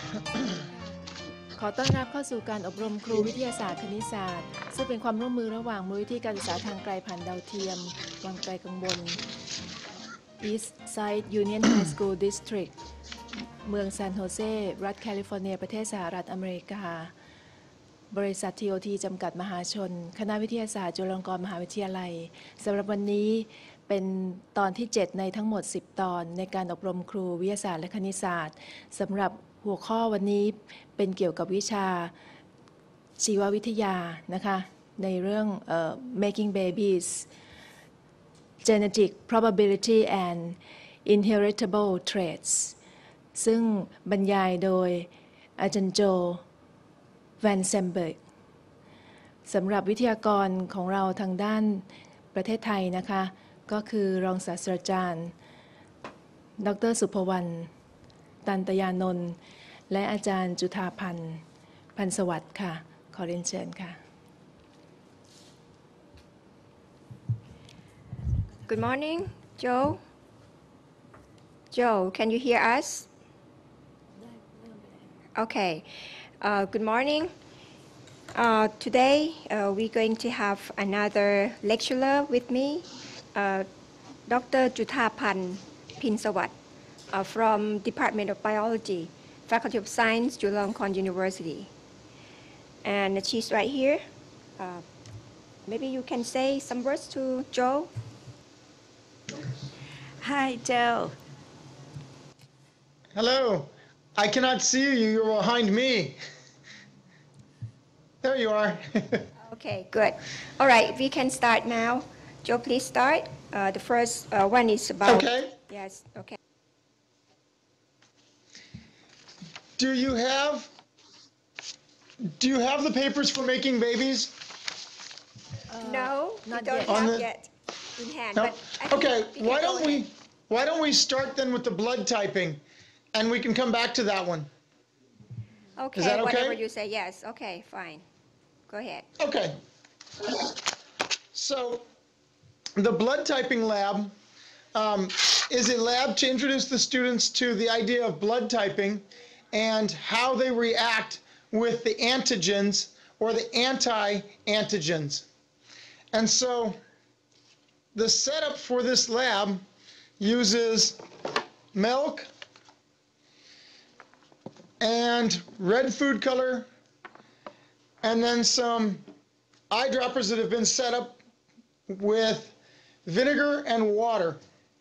ขอต้อนรับเข้าสู่การอบรมครูวิทยาศาสตร์คณิตศาสตร์ซึ่งเป็นความร่วมมือระหว่างมูลนิธิการศึกษาทางไกลผ่านดาวเทียมวังไกลกังวล East Side Union High School District เมืองซานโฮเซรัฐแคลิฟอร์เนียประเทศสหรัฐอเมริกาบริษัท TOT จำกัดมหาชนคณะวิทยาศาสตร์จุฬาลงกรณ์มหาวิทยาลัยสำหรับวันนี้เป็นตอนที่ 7 ในทั้งหมด 10 ตอนในการอบรมครูวิทยาศาสตร์และคณิตศาสตร์สำหรับหัวข้อวันนี้เป็นเกี่ยวกับวิชาชีววิทยานะคะในเรื่องmaking babies genetic probability and inheritable traits ซึ่งบรรยายโดยอาจารย์โจแวนเซมเบิร์กสำหรับวิทยากรของเราทางด้านประเทศไทยนะคะก็คือรองศาสตราจารย์ดร.สุภวรรณตันตยานนท์และอาจารย์จุฑาพันธ์พันสวัสดิ์ค่ะขอเรียนเชิญค่ะ Good morning, Joe. Joe, can you hear us? Okay. Good morning. Today we're going to have another lecturer with me, Dr. Juthapan Pinsawat from Department of Biology, Faculty of Science, Chulalongkorn University. And she's right here. Maybe you can say some words to Joe. Hi, Joe. Hello. I cannot see you. You're behind me. There you are. Okay, good. All right, we can start now. Joe, please start. The first one is about... Okay. Yes, okay. Do you have the papers for making babies? No, not we don't yet. have On the- yet in hand. No? But I think Okay, we can go ahead. why don't we start then with the blood typing and we can come back to that one. Okay, Is that okay? whatever you say, yes. Okay, fine. Go ahead. Okay. So the blood typing lab is a lab to introduce the students to the idea of blood typing and how they react with the antigens or the anti-antigens. And so the setup for this lab uses milk and red food color and then some eyedroppers that have been set up with vinegar and water.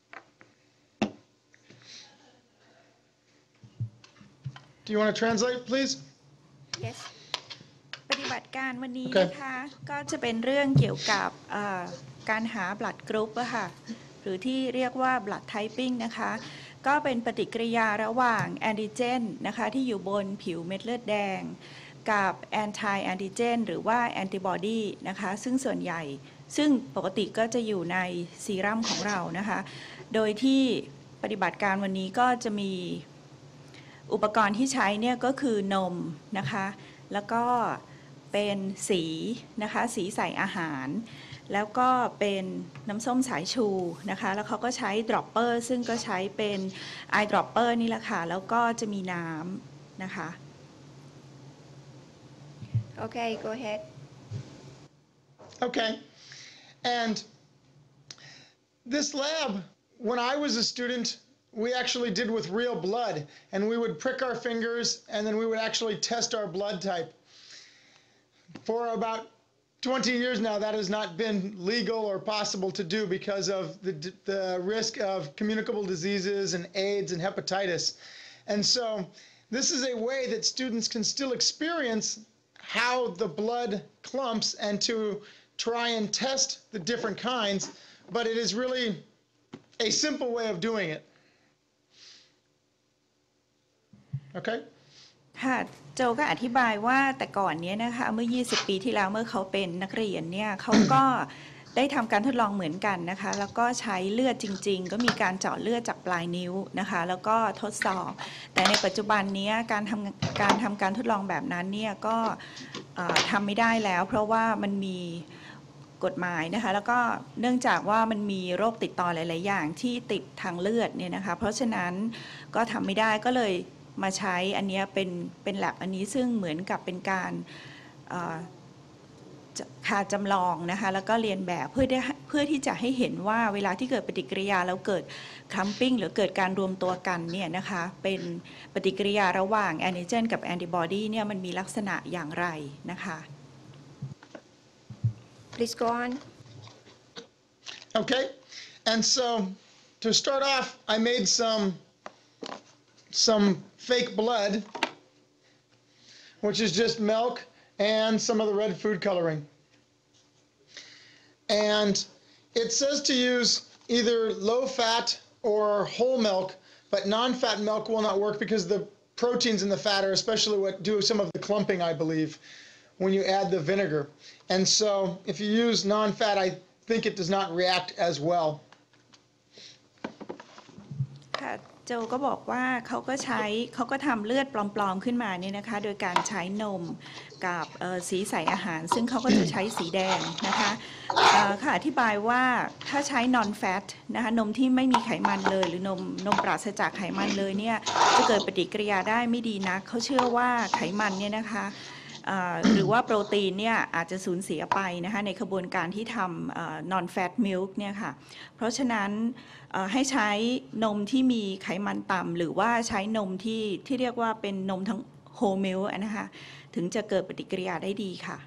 Do you want to translate, please? Yes. ปฏิบัติการวันนี้ Okay. นะคะก็จะเป็นเรื่องเกี่ยวกับการหา blood group อะค่ะหรือที่เรียกว่า blood typing นะคะก็เป็นปฏิกิริยาระหว่างแอนติเจนนะคะที่อยู่บนผิวเม็ดเลือดแดงกับ anti antigen หรือว่า antibody นะคะซึ่งปกติก็จะอยู่ในซีรัมของเรานะคะโดยที่ปฏิบัติการวันนี้ก็จะมีอุปกรณ์ที่ใช้เนี่ยก็คือนมนะคะแล้วก็เป็นสีนะคะสีใส่อาหารแล้วก็เป็นน้ำส้มสายชูนะคะแล้วเขาก็ใช้ดรอปเปอร์ซึ่งก็ใช้เป็นไอดรอปเปอร์นี่แหละค่ะแล้วก็จะมีน้ำนะคะ Okay, go ahead. Okay. And this lab, when I was a student, we actually did with real blood, and we would prick our fingers and then we would actually test our blood type. For about 20 years now, that has not been legal or possible to do because of the risk of communicable diseases and AIDS and hepatitis. And so this is a way that students can still experience how the blood clumps and to try and test the different kinds, but it is really a simple way of doing it. Okay? ค่ะโจก็อธิบายว่าแต่ก่อนเนี้ยนะคะเมื่อ20 ปีที่แล้วเมื่อเขาเป็นนักเรียนเนี่ยเขาก็ได้ทำการทดลองเหมือนกันนะคะแล้วก็ใช้เลือดจริงๆก็มีการเจาะเลือดจากปลายนิ้วนะคะแล้วก็ทดสอบแต่ในปัจจุบันนี้การทำการทดลองแบบนั้นเนี่ยก็ทำไม่ได้แล้วเพราะว่ามันมีกฎหมายนะคะแล้วก็เนื่องจากว่ามันมีโรคติดต่อหลายๆอย่างที่ติดทางเลือดเนี่ยนะคะเพราะฉะนั้นก็ทำไม่ได้ก็เลยมาใช้อันนี้เป็นแลบอันนี้ซึ่งเหมือนกับเป็นการจำลองนะคะแล้วก็เรียนแบบเพื่อที่จะให้เห็นว่าเวลาที่เกิดปฏิกิริยาแล้วเกิดคัมปิ้งหรือเกิดการรวมตัวกันเนี่ยนะคะเป็นปฏิกิริยาระหว่างแอนติเจนกับแอนติบอดีเนี่ยมันมีลักษณะอย่างไรนะคะ Please go on. Okay, and so to start off, I made some fake blood, which is just milk and some of the red food coloring. And it says to use either low-fat or whole milk, but non-fat milk will not work because the proteins in the fat are especially what do some of the clumping, I believe, when you add the vinegar. And so if you use non-fat, I think it does not react as well. ค่ะโจก็บอกว่าเขาก็ทำเลือดปลอมๆขึ้นมาเนี่ยนะคะโดยการใช้นมกับสีใสอาหารซึ่งเขาก็จะใช้สีแดงนะคะค่ะอธิบายว่าถ้าใช้ non fat นะคะนมที่ไม่มีไขมันเลยหรือนมปราศจากไขมันเลยเนี่ยจะเกิดปฏิกิริยาได้ไม่ดีนักเขาเชื่อว่าไขมันเนี่ยนะคะหรือว่าโปรตีนเนี่ยอาจจะสูญเสียไปนะคะในกระบวนการที่ทำ non fat milk เนี่ยค่ะเพราะฉะนั้นให้ใช้นมที่มีไขมันต่ำหรือว่าใช้นมที่เรียกว่าเป็นนมทั้ง whole milk นะคะถึงจะเกิดปฏิกิริยาได้ดีค่ะ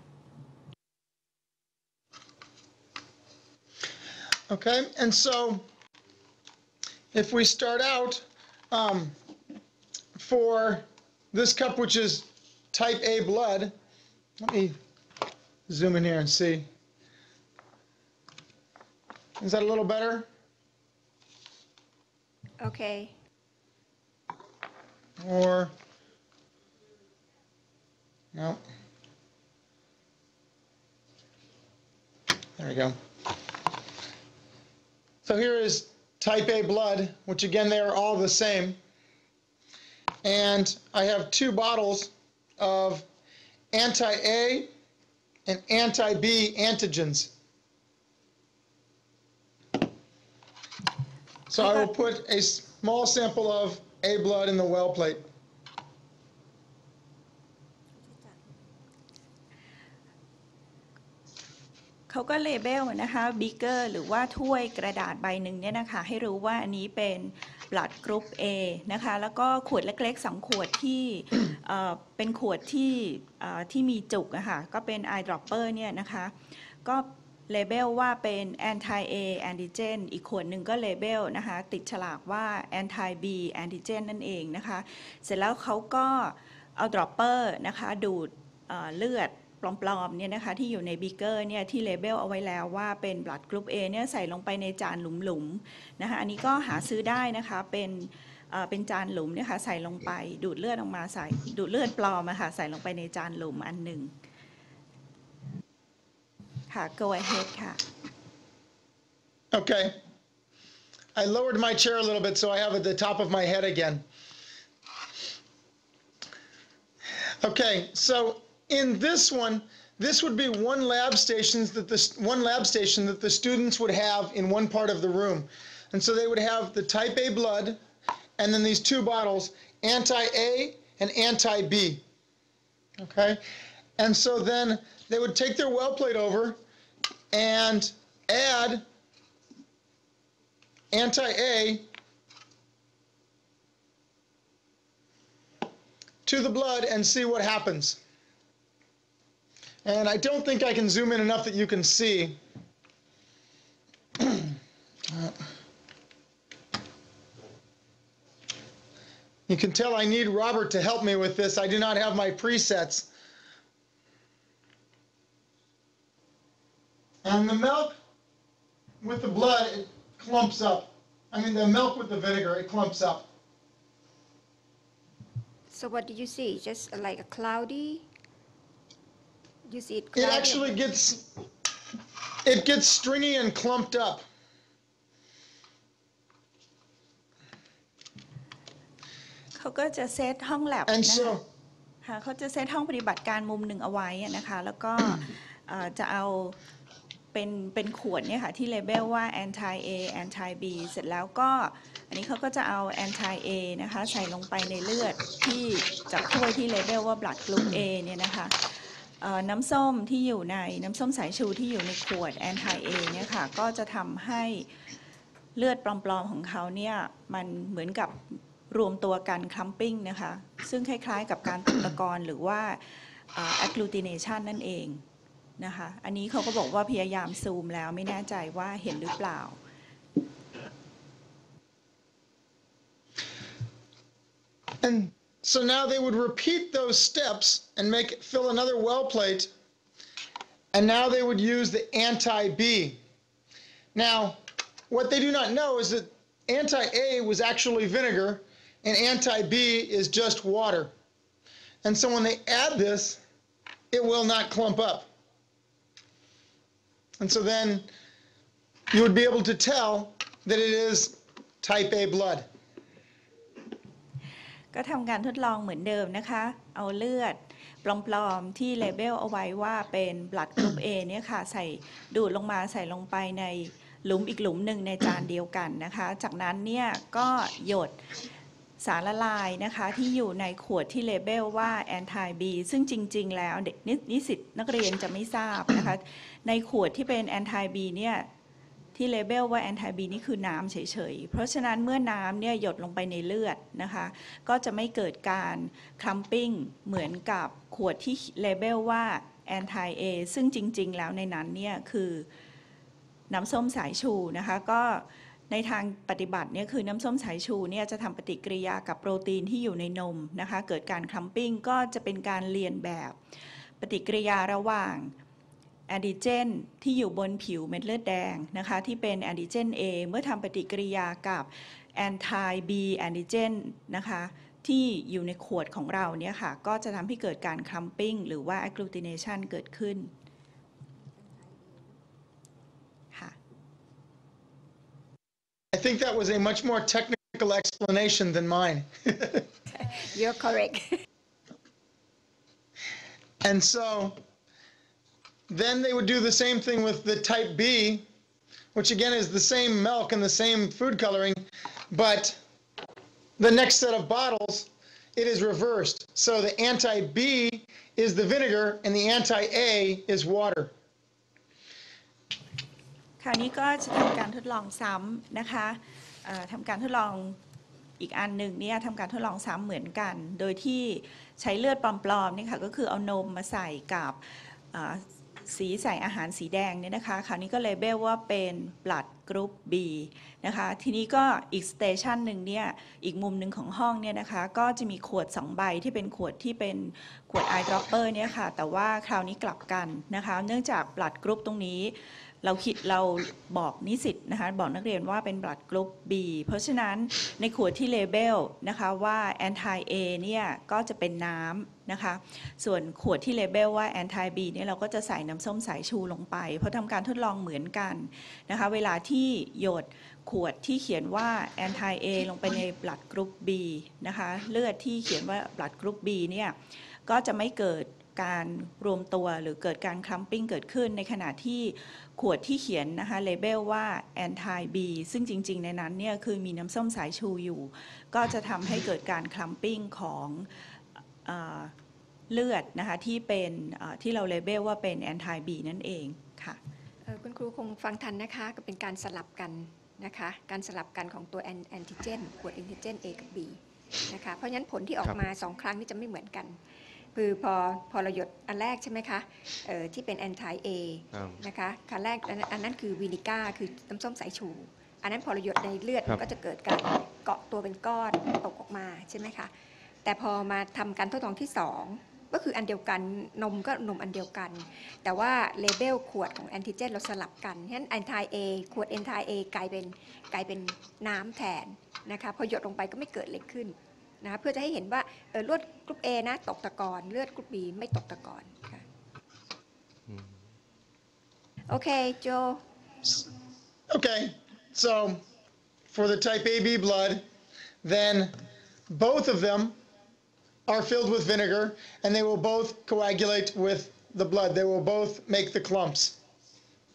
Okay, and so if we start out for this cup, which is type A blood, let me zoom in here and see. Is that a little better? Okay. Or, no. There we go. So here is type A blood, which again, they are all the same. And I have 2 bottles of anti-A and anti-B antigens. So I will put a small sample of A blood in the well plate. เขาก็เลเบลนะคะบิ๊กเกอร์หรือว่าถ้วยกระดาษใบหนึ่งเนี่ยนะคะให้รู้ว่าอันนี้เป็น blood group A นะคะแล้วก็ขวดเล็กๆ2 ขวดที่เป็นขวดที่มีจุกนะคะก็เป็น eyedropper เนี่ยนะคะก็เลเบลว่าเป็น anti A antigen อีกขวดหนึ่งก็เลเบลนะคะติดฉลากว่า anti B antigen นั่นเองนะคะเสร็จแล้วเขาก็เอา dropper นะคะดูดเลือดปลอมๆเนี่ยนะคะที่อยู่ในบีเกอร์เนี่ยที่เลเบลเอาไว้แล้วว่าเป็น blood group A เนี่ยใส่ลงไปในจานหลุมๆนะคะอันนี้ก็หาซื้อได้นะคะเป็นจานหลุมเนี่ยค่ะใส่ลงไปดูดเลือดออกมาดูดเลือดปลอมอะค่ะใส่ลงไปในจานหลุมอันหนึ่งค่ะ go ahead ค่ะ Okay. I lowered my chair a little bit so I have at the top of my head again. Okay, so in this one, this would be one lab station that the students would have in one part of the room. And so they would have the type A blood and then these 2 bottles, anti-A and anti-B. Okay? And so then they would take their well plate over and add anti-A to the blood and see what happens. And I don't think I can zoom in enough that you can see. You can tell I need Robert to help me with this. I do not have my presets. And the milk with the blood, it clumps up. I mean, the milk with the vinegar, it clumps up. So what do you see? Just like a cloudy? You see it It cloudy? actually gets stringy and clumped up. เขาก็จะเซตห้องแลบ And นะคะ so, ค่ะเขาจะเซตห้องปฏิบัติการมุมหนึ่งเอาไว้นะคะแล้วก็จะเอาเป็นขวดเนี่ยค่ะที่เลเบลว่า anti A anti B เสร็จแล้วก็อันนี้เขาก็จะเอา anti A นะคะใส่ลงไปในเลือดที่จากถ้วยที่เลเบลว่า blood group A เนี่ยนะคะน้ำส้มที่อยู่ในน้ำส้มสายชูที่อยู่ในขวด anti A เนี่ยค่ะก็จะทำให้เลือดปลอมๆของเขาเนี่ยมันเหมือนกับรวมตัวกันคลัมปิ้งนะคะซึ่งคล้ายๆกับการตกตะกอนหรือว่า agglutination นั่นเองนะคะอันนี้เขาก็บอกว่าพยายามซูมแล้วไม่แน่ใจว่าเห็นหรือเปล่า And so now they would repeat those steps and fill another well plate, and now they would use the anti-B. Now, what they do not know is that anti-A was actually vinegar, and anti-B is just water. And so when they add this, it will not clump up. And so then you would be able to tell that it is type A blood. ก็ทำการทดลองเหมือนเดิมนะคะเอาเลือดปลอมๆที่เลเบลเอาไว้ว่าเป็น blood group A เนี่ยค่ะใส่ดูดลงมาใส่ลงไปในหลุมอีกหลุมหนึ่งในจานเดียวกันนะคะจากนั้นเนี่ยก็หยดสารละลายนะคะที่อยู่ในขวดที่เลเบลว่า anti B ซึ่งจริงๆแล้วเด็กนิสิตนักเรียนจะไม่ทราบนะคะในขวดที่เป็น anti B เนี่ยที่เลเบลว่า anti B นี่คือน้ำเฉยๆเพราะฉะนั้นเมื่อน้ำเนี่ยหยดลงไปในเลือดนะคะก็จะไม่เกิดการคลัมปิ้งเหมือนกับขวดที่เลเบลว่า anti A ซึ่งจริงๆแล้วในนั้นเนี่ยคือน้ำส้มสายชูนะคะก็ในทางปฏิบัติเนี่ยคือน้ำส้มสายชูเนี่ยจะทำปฏิกิริยากับโปรตีนที่อยู่ในนมนะคะเกิดการคลัมปิ้งก็จะเป็นการเรียนแบบปฏิกิริยาระหว่างแอนติเจนที่อยู่บนผิวเม็ดเลือดแดงนะคะที่เป็นแอนติเจน A เมื่อทำปฏิกิริยากับแอนไท B แอนติเจนนะคะที่อยู่ในขวดของเราเนี่ยค่ะก็จะทำให้เกิดการคลัมปิ้งหรือว่า agglutination เกิดขึ้น I think that was a much more technical explanation than mine. You're correct. And so then they would do the same thing with the type B, which again is the same milk and the same food coloring, but the next set of bottles, it is reversed. So the anti-B is the vinegar and the anti-A is water. คราวนี้ก็จะทำการทดลองซ้ำนะคะทำการทดลองอีกอันหนึ่งเนี่ยทำการทดลองซ้ำเหมือนกันโดยที่ใช้เลือดปลอมๆนี่ค่ะก็คือเอานมมาใส่กับสีใส่อาหารสีแดงเนี่ยนะคะคราวนี้ก็เลเบลว่าเป็น blood group B นะคะทีนี้ก็อีกสเตชันหนึ่งเนี่ยอีกมุมหนึ่งของห้องเนี่ยนะคะก็จะมีขวด2ใบที่เป็นขวดที่เป็นขวด eyedropper เนี่ยค่ะแต่ว่าคราวนี้กลับกันนะคะเนื่องจาก blood group ตรงนี้เราบอกนิสิตนะคะบอกนักเรียนว่าเป็น blood group B เพราะฉะนั้นในขวดที่เลเบลนะคะว่า anti A เนี่ยก็จะเป็นน้ำนะคะส่วนขวดที่เลเบลว่า anti B เนี่ยเราก็จะใส่น้ำส้มสายชูลงไปเพราะทำการทดลองเหมือนกันนะคะเวลาที่หยดขวดที่เขียนว่า anti A ลงไปใน blood group B นะคะเลือดที่เขียนว่า blood group B เนี่ยก็จะไม่เกิดการรวมตัวหรือเกิดการคลัมปิ้งเกิดขึ้นในขณะที่ขวดที่เขียนนะคะเลเบลว่า anti B ซึ่งจริงๆในนั้นเนี่ยคือมีน้ำส้มสายชูอยู่ก็จะทำให้เกิดการคลัมปิ้งของเลือดนะคะที่เป็นที่เราเลเบลว่าเป็น anti B นั่นเองค่ะคุณครูคงฟังทันนะคะก็เป็นการสลับกันนะคะการสลับกันของตัวแอนติเจนขวดแอนติเจน A กับ B นะคะเพราะฉะนั้นผลที่ออกมา2ครั้งนี่จะไม่เหมือนกันคือพอเราหยดอันแรกใช่ไหมคะที่เป็น anti A นะคะครั้งแรกอันนั้นคือวินิก้าคือน้ำส้มสายชูอันนั้นพอเราหยดในเลือดมันก็จะเกิดการเกาะตัวเป็นก้อนตกออกมาใช่ไหมคะแต่พอมาทำการทดลองที่2ก็คืออันเดียวกันนมก็นมอันเดียวกันแต่ว่าเลเบลขวดของแอนติเจนเราสลับกันฉะนั้น anti A ขวด anti A กลายเป็นน้ำแทนนะคะพอหยดลงไปก็ไม่เกิดอะไรขึ้นนะเพื่อจะให้เห็นว่าเลือดกรุ๊ป A นะตกตะกอนเลือดกรุ๊ป B ไม่ตกตะกอนค่ะโอเคโจ Okay, so for the type AB blood, then both of them are filled with vinegar and they will both coagulate with the blood. They will both make the clumps.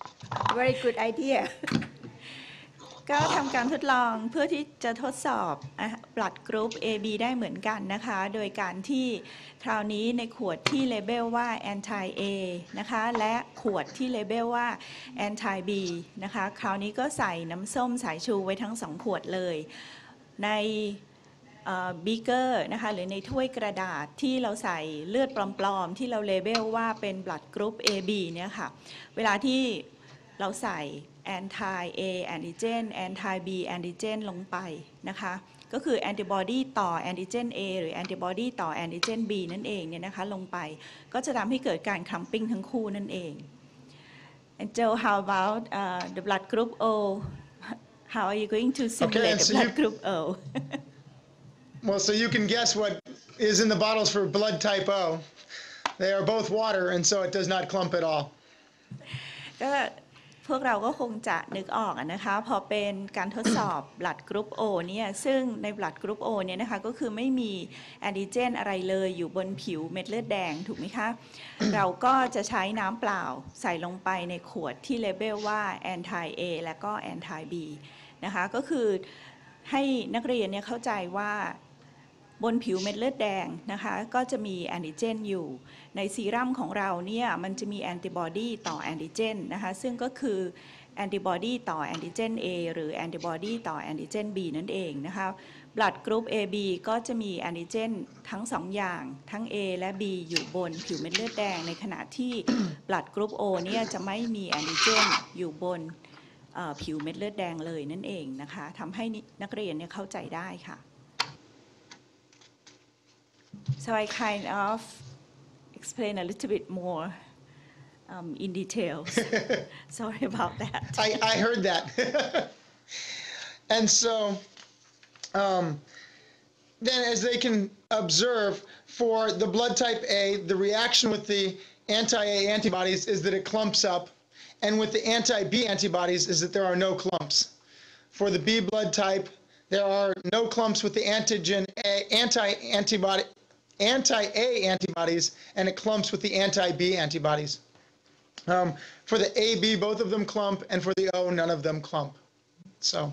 Very good idea. ก็ทำการทดลองเพื่อที่จะทดสอบ blood group AB ได้เหมือนกันนะคะโดยการที่คราวนี้ในขวดที่เลเบลว่า anti A นะคะและขวดที่เลเบลว่า anti B นะคะคราวนี้ก็ใส่น้ำส้มสายชูไว้ทั้ง2ขวดเลยในบีเกอร์นะคะหรือในถ้วยกระดาษที่เราใส่เลือดปลอมๆที่เราเลเบลว่าเป็น blood group AB เนี่ยค่ะเวลาที่เราใส่ anti A antigen anti B antigen ลงไปนะคะก็คือ antibody ต่อ antigen A หรือ antibody ต่อ antigen B นั่นเองเนี่ยนะคะลงไปก็จะทำให้เกิดการ clumping ทั้งคู่นั่นเอง And Joe how about the blood group O how are you going to simulate the blood group O Well, so you can guess what is in the bottles for blood type O. They are both water, and so it does not clump at all. ก็พวกเราก็คงจะนึกออกนะคะพอเป็นการทดสอบ blood group O เนี่ยซึ่งใน blood group O เนี่ยนะคะก็คือไม่มีแอนติเจนอะไรเลยอยู่บนผิวเม็ดเลือดแดงถูกไหมคะ เราก็จะใช้น้ำเปล่าใส่ลงไปในขวดที่เลเบลว่า anti A และก็ anti B นะคะก็คือให้นักเรียนเนี่ยเข้าใจว่าบนผิวเม็ดเลือดแดงนะคะก็จะมีแอนติเจนอยู่ในซีรัมของเราเนี่ยมันจะมีแอนติบอดีต่อแอนติเจนนะคะซึ่งก็คือแอนติบอดีต่อแอนติเจน A หรือแอนติบอดีต่อแอนติเจน B นั่นเองนะคะ Blood Group AB ก็จะมีแอนติเจนทั้ง2อย่างทั้ง A และ B อยู่บนผิวเม็ดเลือดแดงในขณะที่ Blood Group O เนี่ยจะไม่มีแอนติเจนอยู่บนผิวเม็ดเลือดแดงเลยนั่นเองนะคะทำให้นักเรียนเนี่ยเข้าใจได้ค่ะSo I kind of explain a little bit more in details. Sorry about that. I heard that. And so then as they can observe for the blood type A, the reaction with the anti-A antibodies is that it clumps up, and with the anti-B antibodies is that there are no clumps. For the B blood type, there are no clumps with the antigen A, anti-A antibodies, and it clumps with the anti-B antibodies. For the AB, both of them clump, and for the O, none of them clump. So,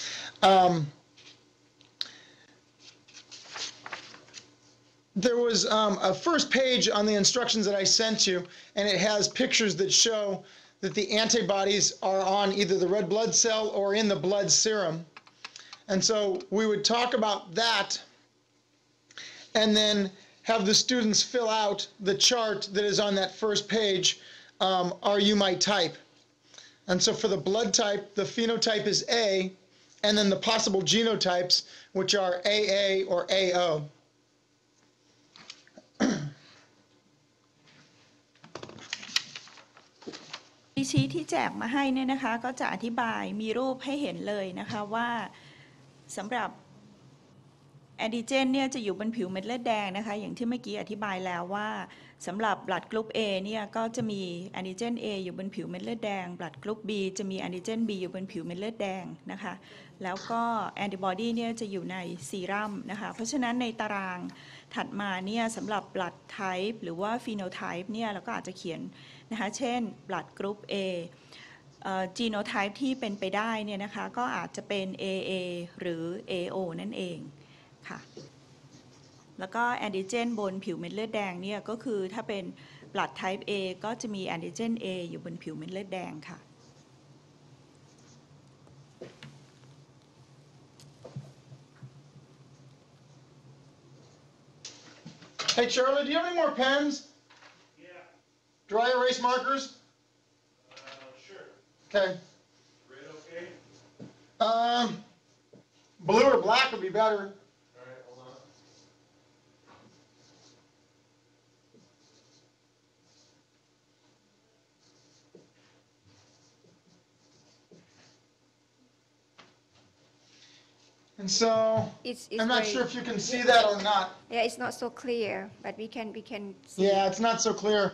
there was a first page on the instructions that I sent you, and it has pictures that show that the antibodies are on either the red blood cell or in the blood serum. And so we would talk about that and then have the students fill out the chart that is on that first page, are you my type? And so for the blood type, the phenotype is A, and then the possible genotypes, which are AA or AO. ชีทที่แจกมาให้เนี่ยนะคะก็จะอธิบายมีรูปให้เห็นเลยนะคะว่าสำหรับแอนติเจนเนี่ยจะอยู่บนผิวเม็ดเลือดแดงนะคะอย่างที่เมื่อกี้อธิบายแล้วว่าสำหรับ blood group A เนี่ยก็จะมีแอนติเจน A อยู่บนผิวเม็ดเลือดแดง blood group B จะมีแอนติเจน B อยู่บนผิวเม็ดเลือดแดงนะคะแล้วก็แอนติบอดีเนี่ยจะอยู่ในซีรัมนะคะเพราะฉะนั้นในตารางถัดมาเนี่ยสำหรับ blood type หรือว่า phenotype เนี่ยเราก็อาจจะเขียนนะคะเช่น blood group A genotype ที่เป็นไปได้เนี่ยนะคะก็อาจจะเป็น AA หรือ AO นั่นเองค่ะแล้วก็แอนติเจนบนผิวเม็ดเลือดแดงเนี่ยก็คือถ้าเป็น blood type A ก็จะมีแอนติเจน A อยู่บนผิวเม็ดเลือดแดงค่ะ Hey Charlie, do you have any more pens? Yeah. Dry erase markers? Sure. Okay. Red okay? Blue or black would be better. All right, hold on. And so It's I'm not very, sure if you can see that or not. Yeah, it's not so clear, but we can see. Yeah, it's not so clear.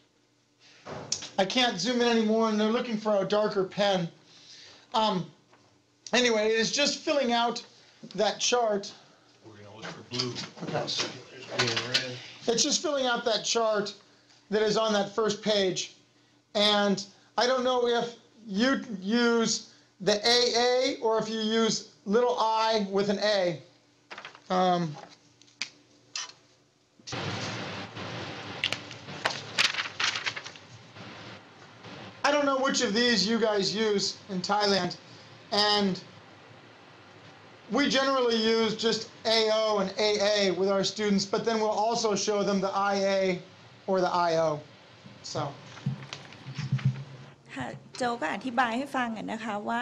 I can't zoom in anymore, and they're looking for a darker pen. Anyway, it is just filling out that chart. We're gonna look for blue. Okay. There's blue and red. It's just filling out that chart that is on that first page. And I don't know if you use the AA or if you use little I with an A. I don't know which of these you guys use in Thailand, and we generally use just AO and AA with our students, but then we'll also show them the IA or the IO. So. ค่ะโจก็อธิบายให้ฟังนะคะว่า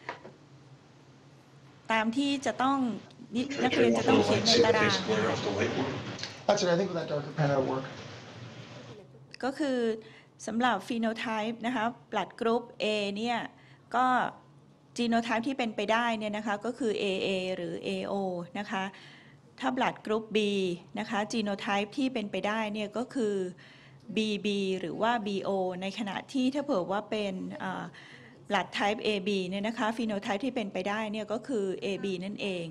ตามที่จะต้องนักเรียนจะต้องเขียนในตาราง That's it. I think with that darker pen it'll work. ก็คือสำหรับ phenotype นะคะ blood group A เนี่ยก็ genotype ที่เป็นไปได้เนี่ยนะคะก็คือ AA หรือ AO นะคะถ้า blood group B นะคะ genotype ที่เป็นไปได้เนี่ยก็คือ BB หรือว่า BO ในขณะที่ถ้าเผื่อว่าเป็นblood type AB เนี่ยนะคะ phenotype ที่เป็นไปได้เนี่ยก็คือ AB นั่นเอง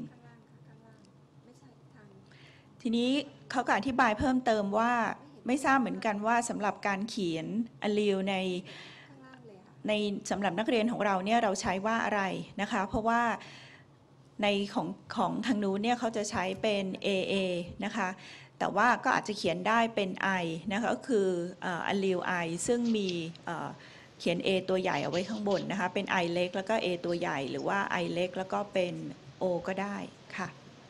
ทีนี้เขาก็อธิบายเพิ่มเติมว่าไม่ทราบเหมือนกันว่าสำหรับการเขียน allele ในสำหรับนักเรียนของเราเนี่ยเราใช้ว่าอะไรนะคะเพราะว่าในของทางนู้นเนี่ยเขาจะใช้เป็น AA นะคะแต่ว่าก็อาจจะเขียนได้เป็น I นะคะก็คือallele I ซึ่งมีเขียน A ตัวใหญ่เอาไว้ข้างบนนะคะเป็น I เล็กแล้วก็ A ตัวใหญ่หรือว่า I เล็กแล้วก็เป็น O ก็ได้ค่ะ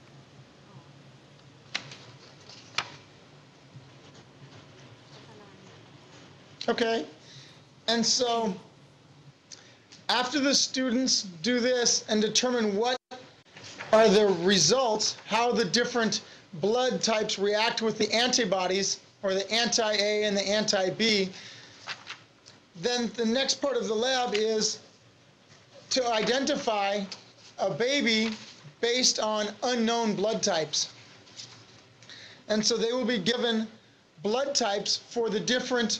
Okay, and so after the students do this and determine what are the results, how the different blood types react with the antibodies, or the anti-A and the anti-B, then the next part of the lab is to identify a baby based on unknown blood types. And so they will be given blood types for the different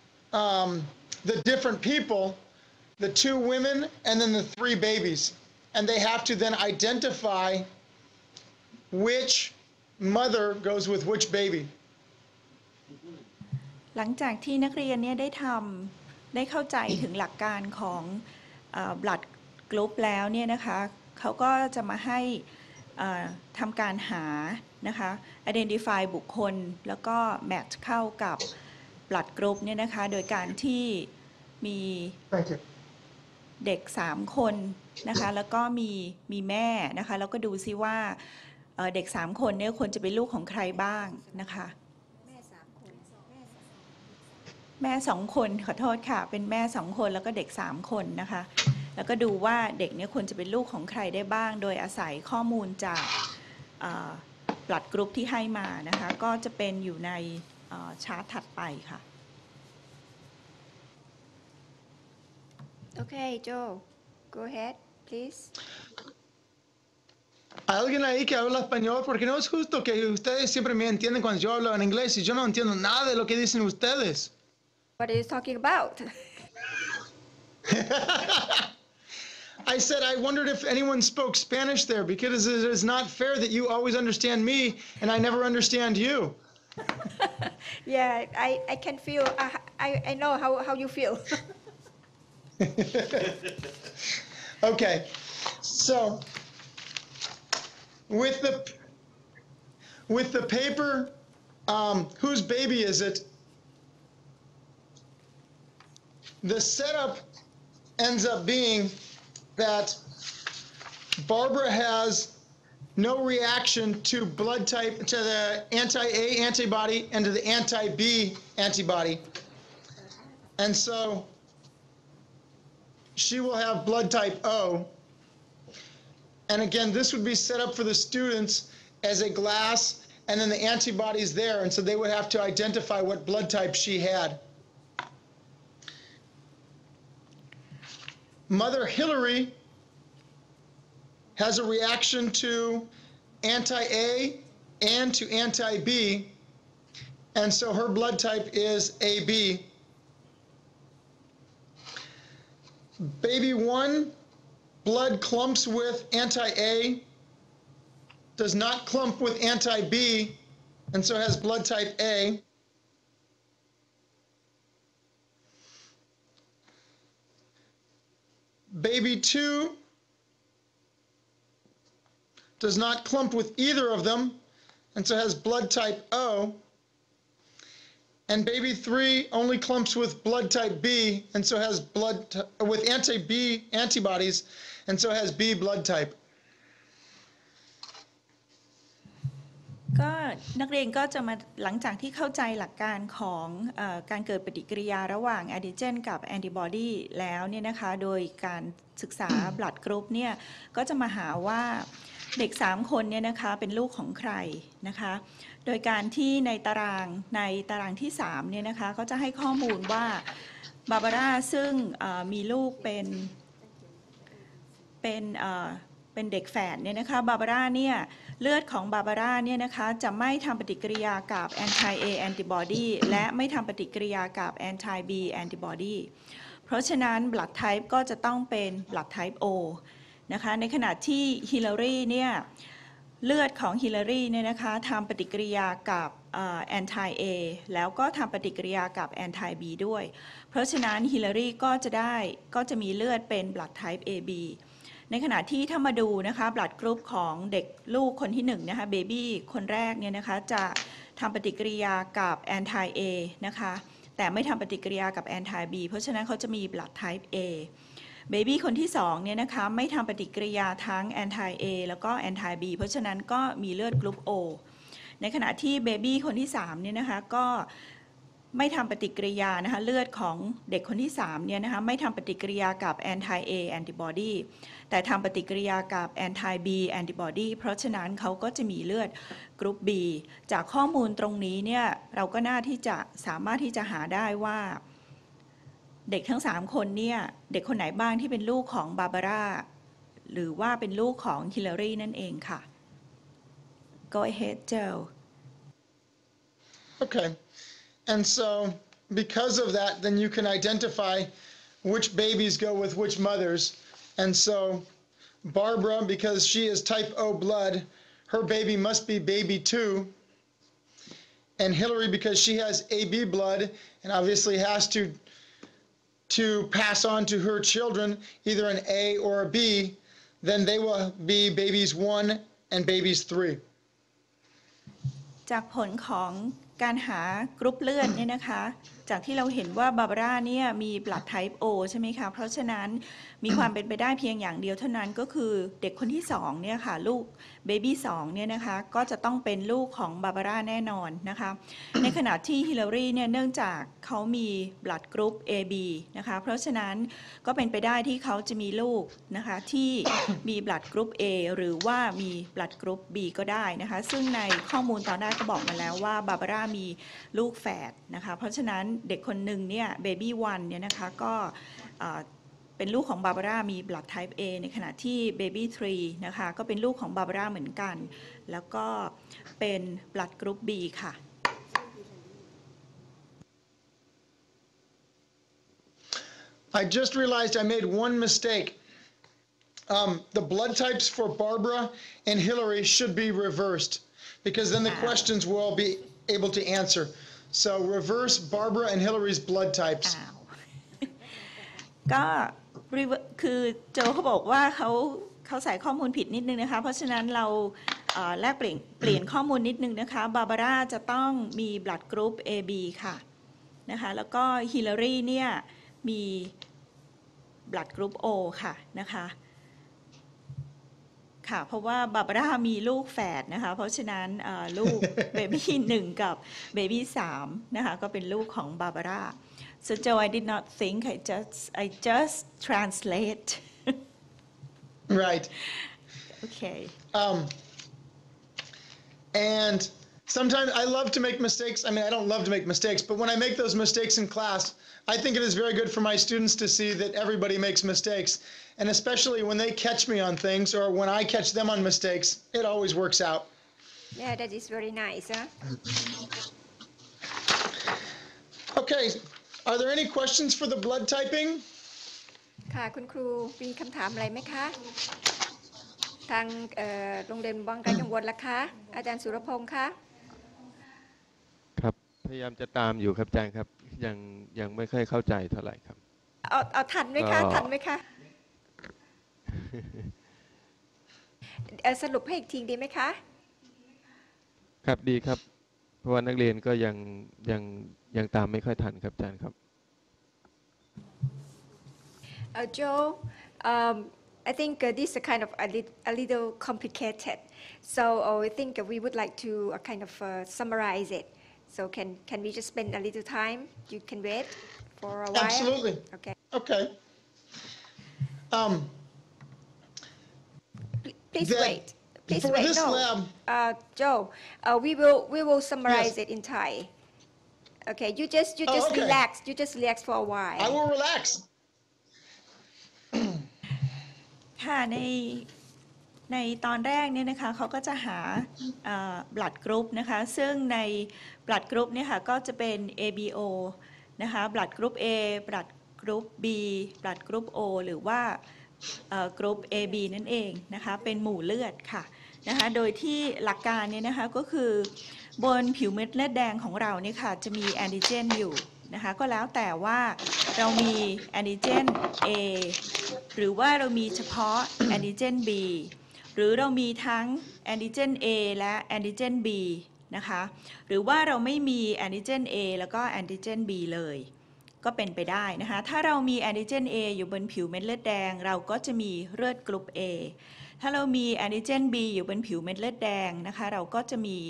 people, the 2 women and then the 3 babies. And they have to then identify which mother goes with which baby. หลังจากที่นักเรียนเนี่ยได้เข้าใจถึงหลักการของblood group แล้วเนี่ยนะคะเขาก็จะมาให้ทำการหานะคะ identify บุคคลแล้วก็ match เข้ากับ blood group เนี่ยนะคะโดยการที่มี Thank you. เด็ก3คนนะคะแล้วก็มีแม่นะคะแล้วก็ดูซิว่าเด็ก3คนเนี่ยควรจะเป็นลูกของใครบ้างนะคะแม่2คนขอโทษค่ะเป็นแม่2คนแล้วก็เด็ก3คนนะคะแล้วก็ดูว่าเด็กเนี่ยควรจะเป็นลูกของใครได้บ้างโดยอาศัยข้อมูลจากblood group ที่ให้มานะคะก็จะเป็นอยู่ในชาร์ตถัดไปค่ะ Okay, Joe, go ahead, please. ¿Hay alguien ahí que habla español? Porque no es justo que ustedes siempre me entienden cuando yo hablo en inglés y yo no entiendo nada de lo que dicen ustedes. What are you talking about? I said I wondered if anyone spoke Spanish there because it is not fair that you always understand me and I never understand you. Yeah, I can feel, I know how you feel. Okay, so with the paper, whose baby is it? The setup ends up being that Barbara has no reaction to blood type, to the anti-A antibody and to the anti-B antibody. And so she will have blood type O. And again, this would be set up for the students as a glass, and then the antibodies there, and so they would have to identify what blood type she had. Mother Hillary has a reaction to anti-A and to anti-B, and so her blood type is AB. Baby 1, blood clumps with anti-A, does not clump with anti-B, and so has blood type A. baby 2 does not clump with either of them, and so has blood type O. And baby 3 only clumps with blood type B, and so has with anti-B antibodies, and so has B blood type. ก็นักเรียนก็จะมาหลังจากที่เข้าใจหลักการของการเกิดปฏิกิริยาระหว่างแอนติเจนกับแอนติบอดีแล้วเนี่ยนะคะโดยการศึกษา blood group เนี่ยก็จะมาหาว่าเด็ก3คนเนี่ยนะคะเป็นลูกของใครนะคะโดยการที่ในตารางที่3เนี่ยนะคะเขาจะให้ข้อมูลว่าบาบาร่าซึ่งมีลูกเป็นเด็กแฝดเนี่ยนะคะบาบาร่าเนี่ยเลือดของบาบาร่าเนี่ยนะคะจะไม่ทำปฏิกิริยากับ anti-A antibody และไม่ทำปฏิกิริยากับ anti-B antibody เพราะฉะนั้น blood type ก็จะต้องเป็น blood type O นะคะในขณะที่ฮิลลารีเนี่ยเลือดของฮิลลารีเนี่ยนะคะทำปฏิกิริยากับanti-A แล้วก็ทำปฏิกิริยากับ anti-B ด้วยเพราะฉะนั้นฮิลลารีก็จะมีเลือดเป็น blood type ABในขณะที่ถ้ามาดูนะคะ blood group ของเด็กลูกคนที่1นะคะเบบี้คนแรกเนี่ยนะคะจะทำปฏิกิริยากับ anti-A นะคะแต่ไม่ทำปฏิกิริยากับ anti-B เพราะฉะนั้นเขาจะมี blood type A เบบี้คนที่2เนี่ยนะคะไม่ทำปฏิกิริยาทั้ง anti-A แล้วก็ anti-B เพราะฉะนั้นก็มีเลือดกรุ๊ป O ในขณะที่เบบี้คนที่3เนี่ยนะคะก็ไม่ทำปฏิกิริยานะคะเลือดของเด็กคนที่3เนี่ยนะคะไม่ทำปฏิกิริยากับ anti-A antibody แต่ทำปฏิกิริยากับ anti-B antibody เพราะฉะนั้นเขาก็จะมีเลือดกรุ๊ป B จากข้อมูลตรงนี้เนี่ยเราก็น่าที่จะสามารถที่จะหาได้ว่าเด็กทั้ง3คนเนี่ยเด็กคนไหนบ้างที่เป็นลูกของบาบาร่าหรือว่าเป็นลูกของฮิลลารีนั่นเองค่ะ Go ahead Joe Okay. And so because of that, then you can identify which babies go with which mothers. And so Barbara, because she is type O blood, her baby must be baby 2. And Hillary, because she has AB blood and obviously has to pass on to her children either an A or a B, then they will be babies 1 and babies 3. จากผลของการหากรุ๊ปเลือดเนี่ยนะคะจากที่เราเห็นว่าบาบาร่าเนี่ยมี blood type O ใช่ไหมคะเพราะฉะนั้นมีความเป็นไปได้เพียงอย่างเดียวเท่านั้นก็คือเด็กคนที่2เนี่ยค่ะลูกเบบี้2เนี่ยนะคะก็จะต้องเป็นลูกของบาบาร่าแน่นอนนะคะในขณะที่ฮิลลารีเนี่ยเนื่องจากเขามี blood group AB นะคะเพราะฉะนั้นก็เป็นไปได้ที่เขาจะมีลูกนะคะที่มี blood group A หรือว่ามี blood group B ก็ได้นะคะซึ่งในข้อมูลตอนแรกก็บอกมาแล้วว่าบาบาร่ามีลูกแฝดนะคะเพราะฉะนั้นเด็กคนหนึ่งเนี่ยเบบี้1เนี่ยนะคะก็เป็นลูกของบาบาร่ามี blood type A ในขณะที่ baby 3นะคะก็เป็นลูกของบาบาร่าเหมือนกันแล้วก็เป็น blood group B ค่ะ I just realized I made one mistake. The blood types for Barbara and Hillary should be reversed because then the questions will all be able to answer. So reverse Barbara and Hillary's blood types. ก็คือโจเขาบอกว่าเขาใส่ข้อมูลผิดนิดนึงนะคะเพราะฉะนั้นเราแลกเปลี่ยนข้อมูลนิดนึงนะคะบาบาร่าจะต้องมี blood group AB ค่ะนะคะแล้วก็ฮิลลารีเนี่ยมี blood group O ค่ะนะคะค่ะเพราะว่าบาบาร่ามีลูกแฝดนะคะเพราะฉะนั้นลูกเบบี้1กับเบบี้3นะคะก็เป็นลูกของบาบาร่าSo Joe, I did not think. I just translate. Right. Okay. And sometimes I love to make mistakes. I mean, I don't love to make mistakes, but when I make those mistakes in class, I think it is very good for my students to see that everybody makes mistakes. And especially when they catch me on things or when I catch them on mistakes, it always works out. Yeah, that is very nice. Huh? Okay.Are there any questions for the blood typing? ค่ะคุณครูมีคำถามอะไรไหมคะทางโรงเรียนวังไกลกังวลล่ะคะอาจารย์สุรพงษ์คะครับพยายามจะตามอยู่ครับอาจารย์ครับยังไม่ค่อยเข้าใจเท่าไหร่ครับเอาทันไหมคะทันไหมคะสรุปให้อีกทีดีไหมคะครับดีครับ เพราะว่านักเรียนก็ยังตามไม่ค่อยทันครับอาจารย์ครับ Joe, I think this is kind of a little complicated. So I think we would like to kind of summarize it. So can we just spend a little time? You can wait for a while. Absolutely. Okay. Okay. Please That- wait. Please for wait. this No, lab- Joe, we will summarize it in Thai. Okay, you just okay. relax. You just relax for a I while. will relax. ค่ะในตอนแรกเนี่ยนะคะเขาก็จะหาblood group นะคะซึ่งใน blood group เนี่ยค่ะก็จะเป็น ABO นะคะ blood group A blood group B blood group O หรือว่า group AB นั่นเองนะคะเป็นหมู่เลือดค่ะนะคะโดยที่หลักการเนี่ยนะคะก็คือบนผิวเม็ดเลือดแดงของเราเนี่ยค่ะจะมีแอนติเจนอยู่นะคะก็แล้วแต่ว่าเรามีแอนติเจน A หรือว่าเรามีเฉพาะแอนติเจน B หรือเรามีทั้งแอนติเจน A และแอนติเจน B นะคะหรือว่าเราไม่มีแอนติเจน A แล้วก็แอนติเจน B เลยก็เป็นไปได้นะคะถ้าเรามีแอนติเจน A อยู่บนผิวเม็ดเลือดแดงเราก็จะมีเลือดกรุ๊ป A ถ้าเรามีแอนติเจน B อยู่บนผิวเม็ดเลือดแดงนะคะเราก็จะมี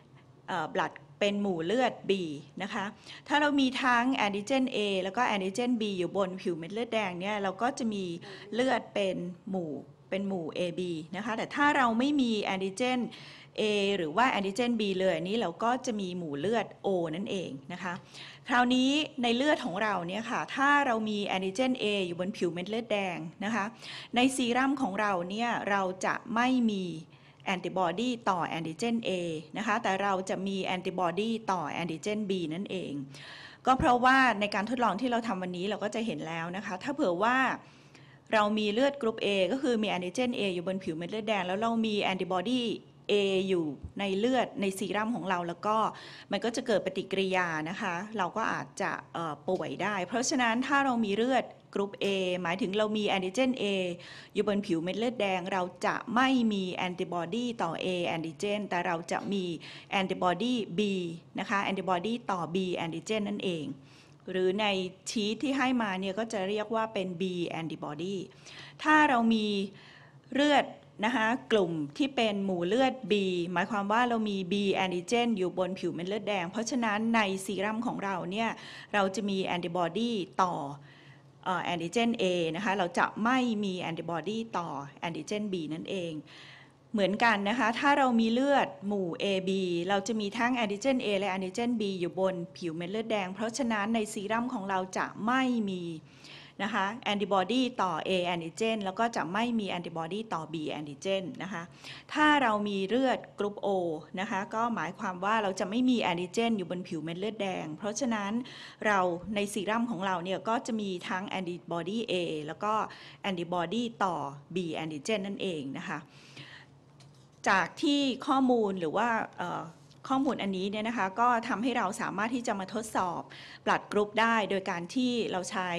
blood เป็นหมู่เลือด B นะคะถ้าเรามีทั้งแอนติเจน A แล้วก็แอนติเจน B อยู่บนผิวเม็ดเลือดแดงเนี่ยเราก็จะมีเลือดเป็นหมู่ AB นะคะแต่ถ้าเราไม่มีแอนติเจน A หรือว่าแอนติเจน B เลยอันนี้เราก็จะมีหมู่เลือด O นั่นเองนะคะคราวนี้ในเลือดของเราเนี่ยค่ะถ้าเรามีแอนติเจน A อยู่บนผิวเม็ดเลือดแดงนะคะในซีรั่มของเราเนี่ยเราจะไม่มีแอนติบอดีต่อแอนติเจน A นะคะแต่เราจะมีแอนติบอดีต่อแอนติเจน B นั่นเองก็เพราะว่าในการทดลองที่เราทำวันนี้เราก็จะเห็นแล้วนะคะถ้าเผื่อว่าเรามีเลือดกรุ๊ป A ก็คือมีแอนติเจน A อยู่บนผิวเม็ดเลือดแดงแล้วเรามีแอนติบอดีA อยู่ในเลือดในซีรั่มของเราแล้วก็มันก็จะเกิดปฏิกิริยานะคะเราก็อาจจะป่วยได้เพราะฉะนั้นถ้าเรามีเลือดกรุ๊ป A หมายถึงเรามีแอนติเจน A อยู่บนผิวเม็ดเลือดแดงเราจะไม่มีแอนติบอดีต่อ A แอนติเจนแต่เราจะมีแอนติบอดี B นะคะแอนติบอดีต่อ B แอนติเจนนั่นเองหรือในชีทที่ให้มาเนี่ยก็จะเรียกว่าเป็น B antibody ถ้าเรามีเลือดนะคะกลุ่มที่เป็นหมู่เลือด B หมายความว่าเรามี B แอนติเจนอยู่บนผิวเม็ดเลือดแดงเพราะฉะนั้นในซีรั่มของเราเนี่ยเราจะมีแอนติบอดีต่อแอนติเจน A นะคะเราจะไม่มีแอนติบอดีต่อแอนติเจน B นั่นเองเหมือนกันนะคะถ้าเรามีเลือดหมู่ AB เราจะมีทั้งแอนติเจน A และแอนติเจน B อยู่บนผิวเม็ดเลือดแดงเพราะฉะนั้นในซีรั่มของเราจะไม่มีนะคะแอนติบอดีต่อ A แอนติเจนแล้วก็จะไม่มีแอนติบอดีต่อ B แอนติเจนนะคะถ้าเรามีเลือดกรุ๊ป O นะคะก็หมายความว่าเราจะไม่มีแอนติเจนอยู่บนผิวเม็ดเลือดแดงเพราะฉะนั้นเราในซีรั่มของเราเนี่ยก็จะมีทั้งแอนติบอดี A แล้วก็แอนติบอดีต่อ B แอนติเจนนั่นเองนะคะจากที่ข้อมูลหรือว่าข้อมูลอันนี้เนี่ยนะคะก็ทำให้เราสามารถที่จะมาทดสอบ blood group ได้โดยการที่เราใช้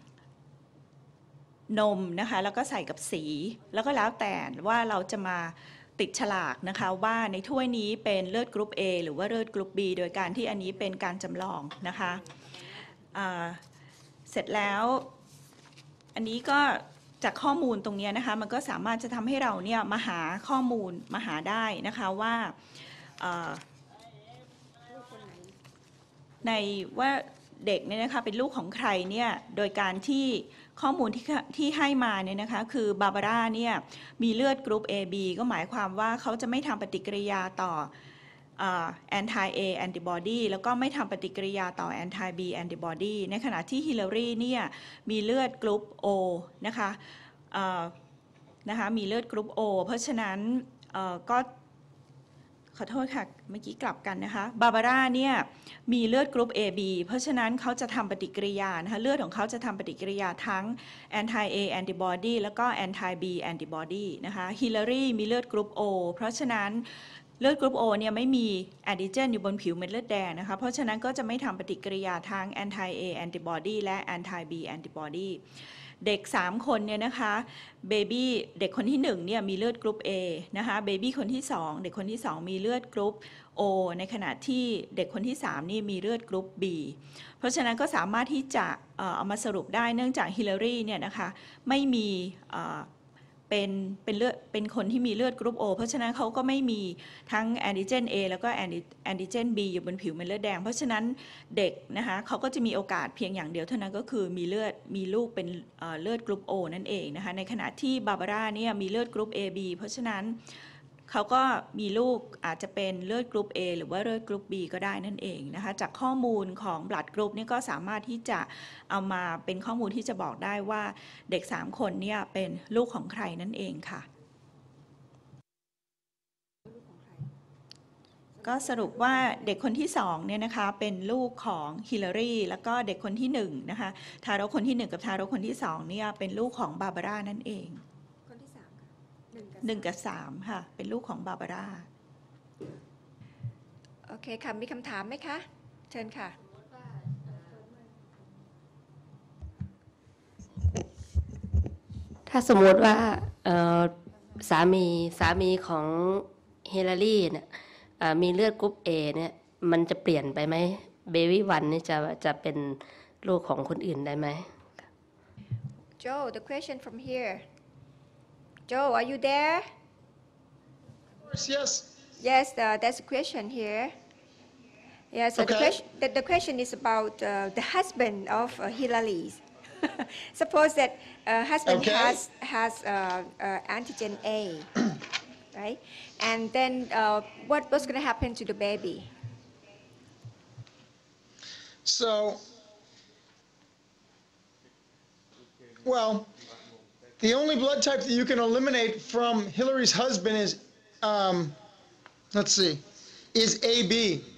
นมนะคะแล้วก็ใส่กับสีแล้วก็แล้วแต่ว่าเราจะมาติดฉลากนะคะว่าในถ้วยนี้เป็นเลือดกรุ๊ป A หรือว่าเลือดกรุ๊ป B โดยการที่อันนี้เป็นการจำลองนะคะเสร็จแล้วอันนี้ก็จากข้อมูลตรงนี้นะคะมันก็สามารถจะทำให้เราเนี่ยมาหาข้อมูลมาหาได้นะคะว่าในว่าเด็กเนี่ยนะคะเป็นลูกของใครเนี่ยโดยการที่ข้อมูลที่ให้มาเนี่ยนะคะคือบาบาร่าเนี่ยมีเลือดกรุ๊ป AB ก็หมายความว่าเขาจะไม่ทำปฏิกิริยาต่อanti A antibody แล้วก็ไม่ทำปฏิกิริยาต่อ anti B antibody ในขณะที่ฮิลลารีเนี่ยมีเลือดกรุ๊ป O นะคะมีเลือดกรุ๊ป O เพราะฉะนั้นก็ขอโทษค่ะเมื่อกี้กลับกันนะคะบาบาร่าเนี่ยมีเลือดกรุ๊ป AB เพราะฉะนั้นเขาจะทำปฏิกิริยานะคะเลือดของเขาจะทำปฏิกิริยาทั้ง anti A antibody แล้วก็ anti B antibody นะคะฮิลลารีมีเลือดกรุ๊ป O เพราะฉะนั้นเลือดกรุ๊ป O เนี่ยไม่มีแอนติเจนอยู่บนผิวเม็ดเลือดแดงนะคะเพราะฉะนั้นก็จะไม่ทำปฏิกิริยาทั้ง anti A antibody และ anti B antibody เด็ก3คนเนี่ยนะคะเบบี้เด็กคนที่1เนี่ยมีเลือดกรุ๊ป A นะคะเบบี้คนที่2เด็กคนที่2มีเลือดกรุ๊ป O ในขณะที่เด็กคนที่3นี่มีเลือดกรุ๊ป B เพราะฉะนั้นก็สามารถที่จะเอามาสรุปได้เนื่องจากฮิลลารีเนี่ยนะคะไม่มีเป็นคนที่มีเลือดกรุ๊ป O เพราะฉะนั้นเขาก็ไม่มีทั้งแอนติเจน A แล้วก็แอนติเจน B อยู่บนผิวเม็ดเลือดแดงเพราะฉะนั้นเด็กนะคะเขาก็จะมีโอกาสเพียงอย่างเดียวเท่านั้นก็คือมีลูกเป็นเลือดกรุ๊ป O นั่นเองนะคะในขณะที่บาบาร่าเนี่ยมีเลือดกรุ๊ป AB เพราะฉะนั้นเขาก็มีลูกอาจจะเป็นเลือดกรุ๊ป A หรือว่าเลือดกรุ๊ป B ก็ได้นั่นเองนะคะจากข้อมูลของ blood group นี่ก็สามารถที่จะเอามาเป็นข้อมูลที่จะบอกได้ว่าเด็ก3คนเนี่ยเป็นลูกของใครนั่นเองค่ะก็สรุปว่าเด็กคนที่2เนี่ยนะคะเป็นลูกของฮิลลารีแล้วก็เด็กคนที่1นะคะทารกคนที่1กับทารกคนที่2เนี่ยเป็นลูกของบาบาร่านั่นเองคนที่3ค่ะ 1กับ3ค่ะเป็นลูกของบาบาร่าโอเคค่ะมีคำถามไหมคะเชิญค่ะถ้าสมมติว่าสามีของเฮลารีเนี่ยมีเลือดกรุ๊ป A เนี่ยมันจะเปลี่ยนไปไหมเบบี้วันนี่จะเป็นลูกของคนอื่นได้ไหม Joe the question from here Joe are you there Yes. Yes that's a question here Yeah so Okay. the question is about the husband of Hillary Suppose that husband Okay. has antigen A, right? And then what's going to happen to the baby? So, well, the only blood type that you can eliminate from Hillary's husband is, let's see, is AB.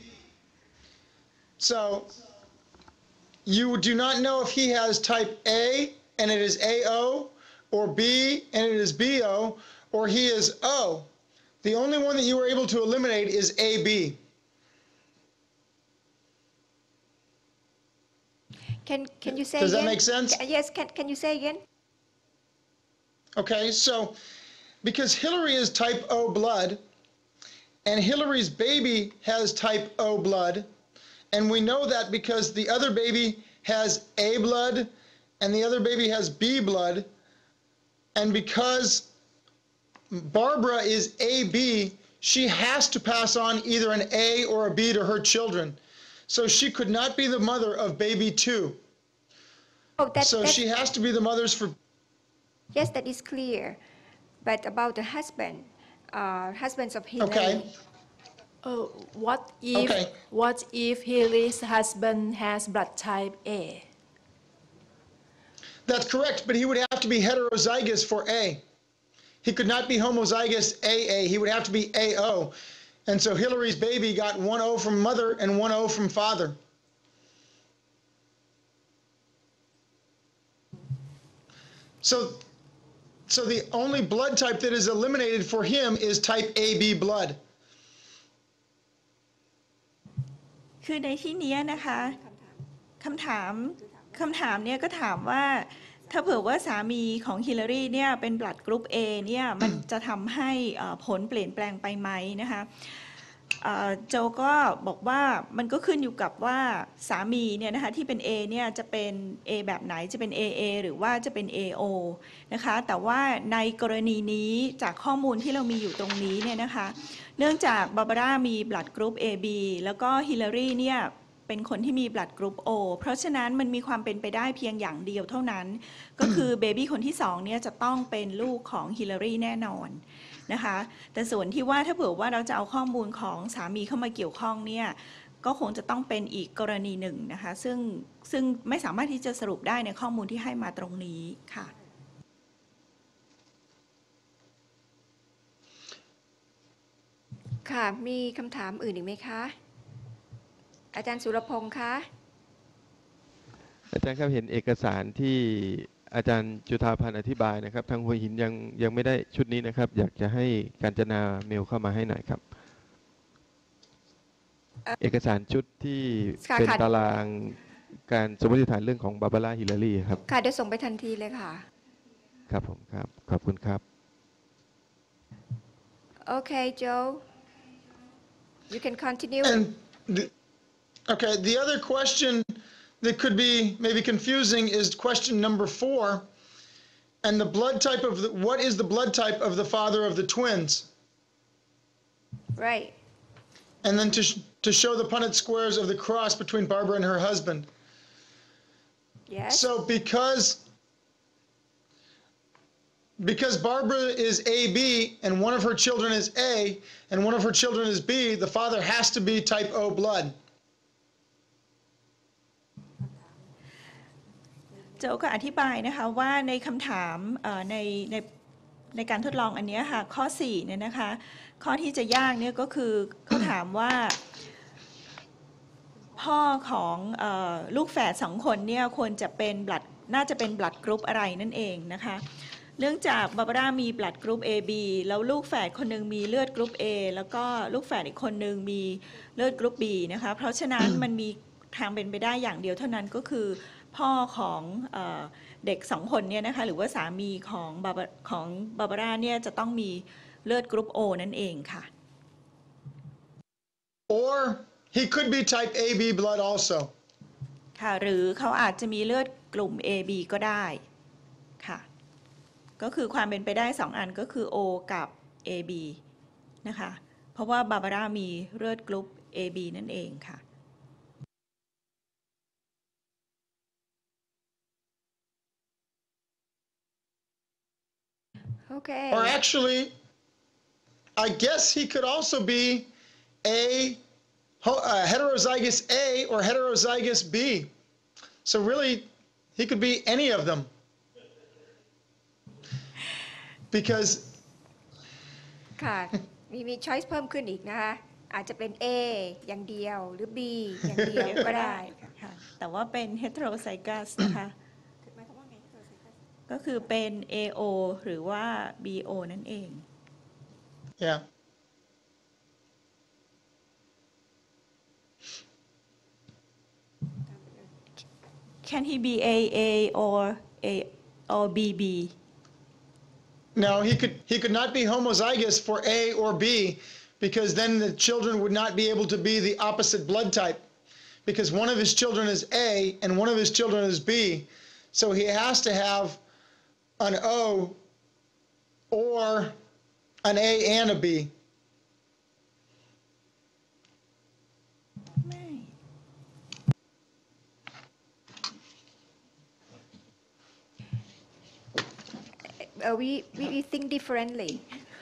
So, you do not know if he has type A and it is AO, or B and it is BO, or he is O. The only one that you were able to eliminate is AB. Can you say Does that again? make sense? Yes, can you say again? Okay, so because Hillary is type O blood, and Hillary's baby has type O blood, and we know that because the other baby has A blood and the other baby has B blood, and because Barbara is AB, she has to pass on either an A or a B to her children. So she could not be the mother of baby 2. Oh, So she has to be the mothers for... Yes, that is clear. But about the husbands of Hillary. Okay. What if Hillary's husband has blood type A? That's correct, but he would have to be heterozygous for A. He could not be homozygous AA. He would have to be AO. And so Hillary's baby got 1 O from mother and 1 O from father. So the only blood type that is eliminated for him is type AB blood. คือในที่นี้นะคะคำถามเนี่ยก็ถามว่าถ้าเผื่อว่าสามีของฮิลลารีเนี่ยเป็นบลัดกรุ๊ป A เนี่ยมันจะทำให้ผลเปลี่ยนแปลงไปไหมนะคะโจก็บอกว่ามันก็ขึ้นอยู่กับว่าสามีเนี่ยนะคะที่เป็น A เนี่ยจะเป็น A แบบไหนจะเป็น AA หรือว่าจะเป็น AO นะคะแต่ว่าในกรณีนี้จากข้อมูลที่เรามีอยู่ตรงนี้เนี่ยนะคะเนื่องจากบาบาร่ามีบลัดกรุ๊ป AB แล้วก็ฮิลลารีเนี่ยเป็นคนที่มีบลัดกรุ๊ป O เพราะฉะนั้นมันมีความเป็นไปได้เพียงอย่างเดียวเท่านั้นก็คือเบบี้คนที่2เนี่ยจะต้องเป็นลูกของฮิลลารีแน่นอนนะคะแต่ส่วนที่ว่าถ้าเผื่อว่าเราจะเอาข้อมูลของสามีเข้ามาเกี่ยวข้องเนี่ยก็คงจะต้องเป็นอีกกรณีหนึ่งนะคะซึ่งไม่สามารถที่จะสรุปได้ในข้อมูลที่ให้มาตรงนี้ค่ะค่ะมีคำถามอื่นอีกไหมคะอาจารย์สุรพงษ์คะอาจารย์ครับเห็นเอกสารที่อาจารย์จุฑาพันธ์อธิบายนะครับทางหัวหินยังไม่ได้ชุดนี้นะครับอยากจะให้กาญจนาเมลเข้ามาให้หน่อยครับเอกสารชุดที่เป็นตารางการสมมติฐานเรื่องของบาบาร่าฮิลลารีครับค่ะเดี๋ยวส่งไปทันทีเลยค่ะครับผมครับขอบคุณครับ Okay Joe you can continue And okay, the other question that could be maybe confusing is question number 4. And the blood type of what is the blood type of the father of the twins? right And then to show the Punnett squares of the cross between Barbara and her husband. yes So because Barbara is AB and one of her children is A and one of her children is B, the father has to be type O blood. โจก็อธิบายนะคะว่าในคำถามในการทดลองอันเนี้ยค่ะข้อ4เนี่ยนะคะข้อที่จะยากเนี่ยก็คือเขาถามว่าพ่อของลูกแฝด2คนเนี่ยควรจะเป็นน่าจะเป็นบลัดกรุ๊ปอะไรนั่นเองนะคะเนื่องจากบาบาร่ามีบลัดกรุ๊ป AB แล้วลูกแฝดคนหนึ่งมีเลือดกรุ๊ป A แล้วก็ลูกแฝดอีกคนหนึ่งมีเลือดกรุ๊ป B นะคะเพราะฉะนั้นมันมีทางเป็นไปได้อย่างเดียวเท่านั้นก็คือพ่อของเด็ก2คนเนี่ยนะคะหรือว่าสามีของบาบาร่าเนี่ยจะต้องมีเลือดกรุ๊ป O นั่นเองค่ะ Or he could be type AB blood also. ค่ะหรือเขาอาจจะมีเลือดกลุ่ม AB ก็ได้ค่ะก็คือความเป็นไปได้2อันก็คือ O กับ AB นะคะเพราะว่าบาบาร่ามีเลือดกรุ๊ป AB นั่นเองค่ะ okay Or actually, I guess he could also be a heterozygous A or heterozygous B. So really, he could be any of them. Because ค่ะมีช้อยส์เพิ่มขึ้นอีกนะคะอาจจะเป็น A อย่างเดียวหรือ B อย่างเดียวก็ได้ค่ะค่ะแต่ว่าเป็น heterozygous นะคะก็คือเป็น AO หรือว่า BO นั่นเอง yeah. Can he be AA or BB? No, he could not be homozygous for A or B because then the children would not be able to be the opposite blood type because one of his children is A and one of his children is B. So he has to have an O or an A and a B. ไม่ we think differently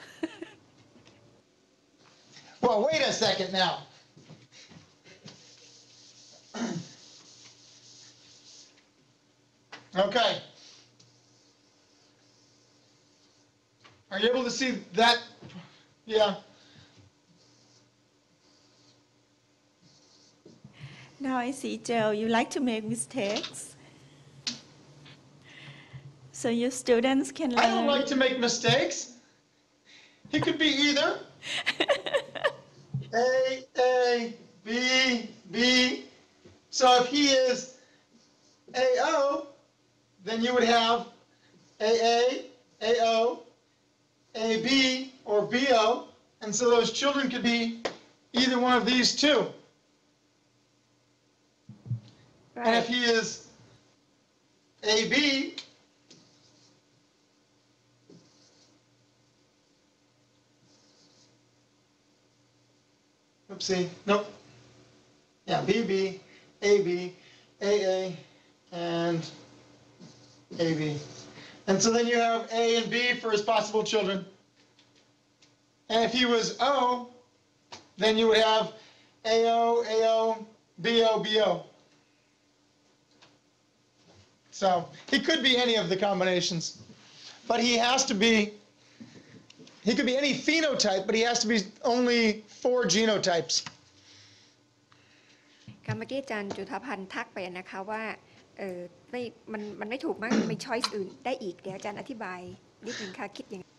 Well, wait a second now. Okay. Are you able to see that? Yeah. Now I see, Joe, you like to make mistakes. So your students can learn. I don't like to make mistakes. He could be either. A, B, B. So if he is AO, then you would have AA, AO, AB, or BO. And so those children could be either one of these two. And if he is AB, oopsie, nope. Yeah, BB, AB, AA, and AB. And so then you have A and B for his possible children. And if he was O, then you would have AO, AO, BO, BO. So he could be any of the combinations. But he has to be, he could be any phenotype, but he has to be only 4 genotypes. ค่ะเมื่อกี้อาจารย์จุฑาพันธ์ทักไปนะคะว่าไม่มันไม่ถูกมั้งมีช้อยส์อื่นได้อีกเดี๋ยวอาจารย์อธิบายนิดนึงค่ะคิดยังไง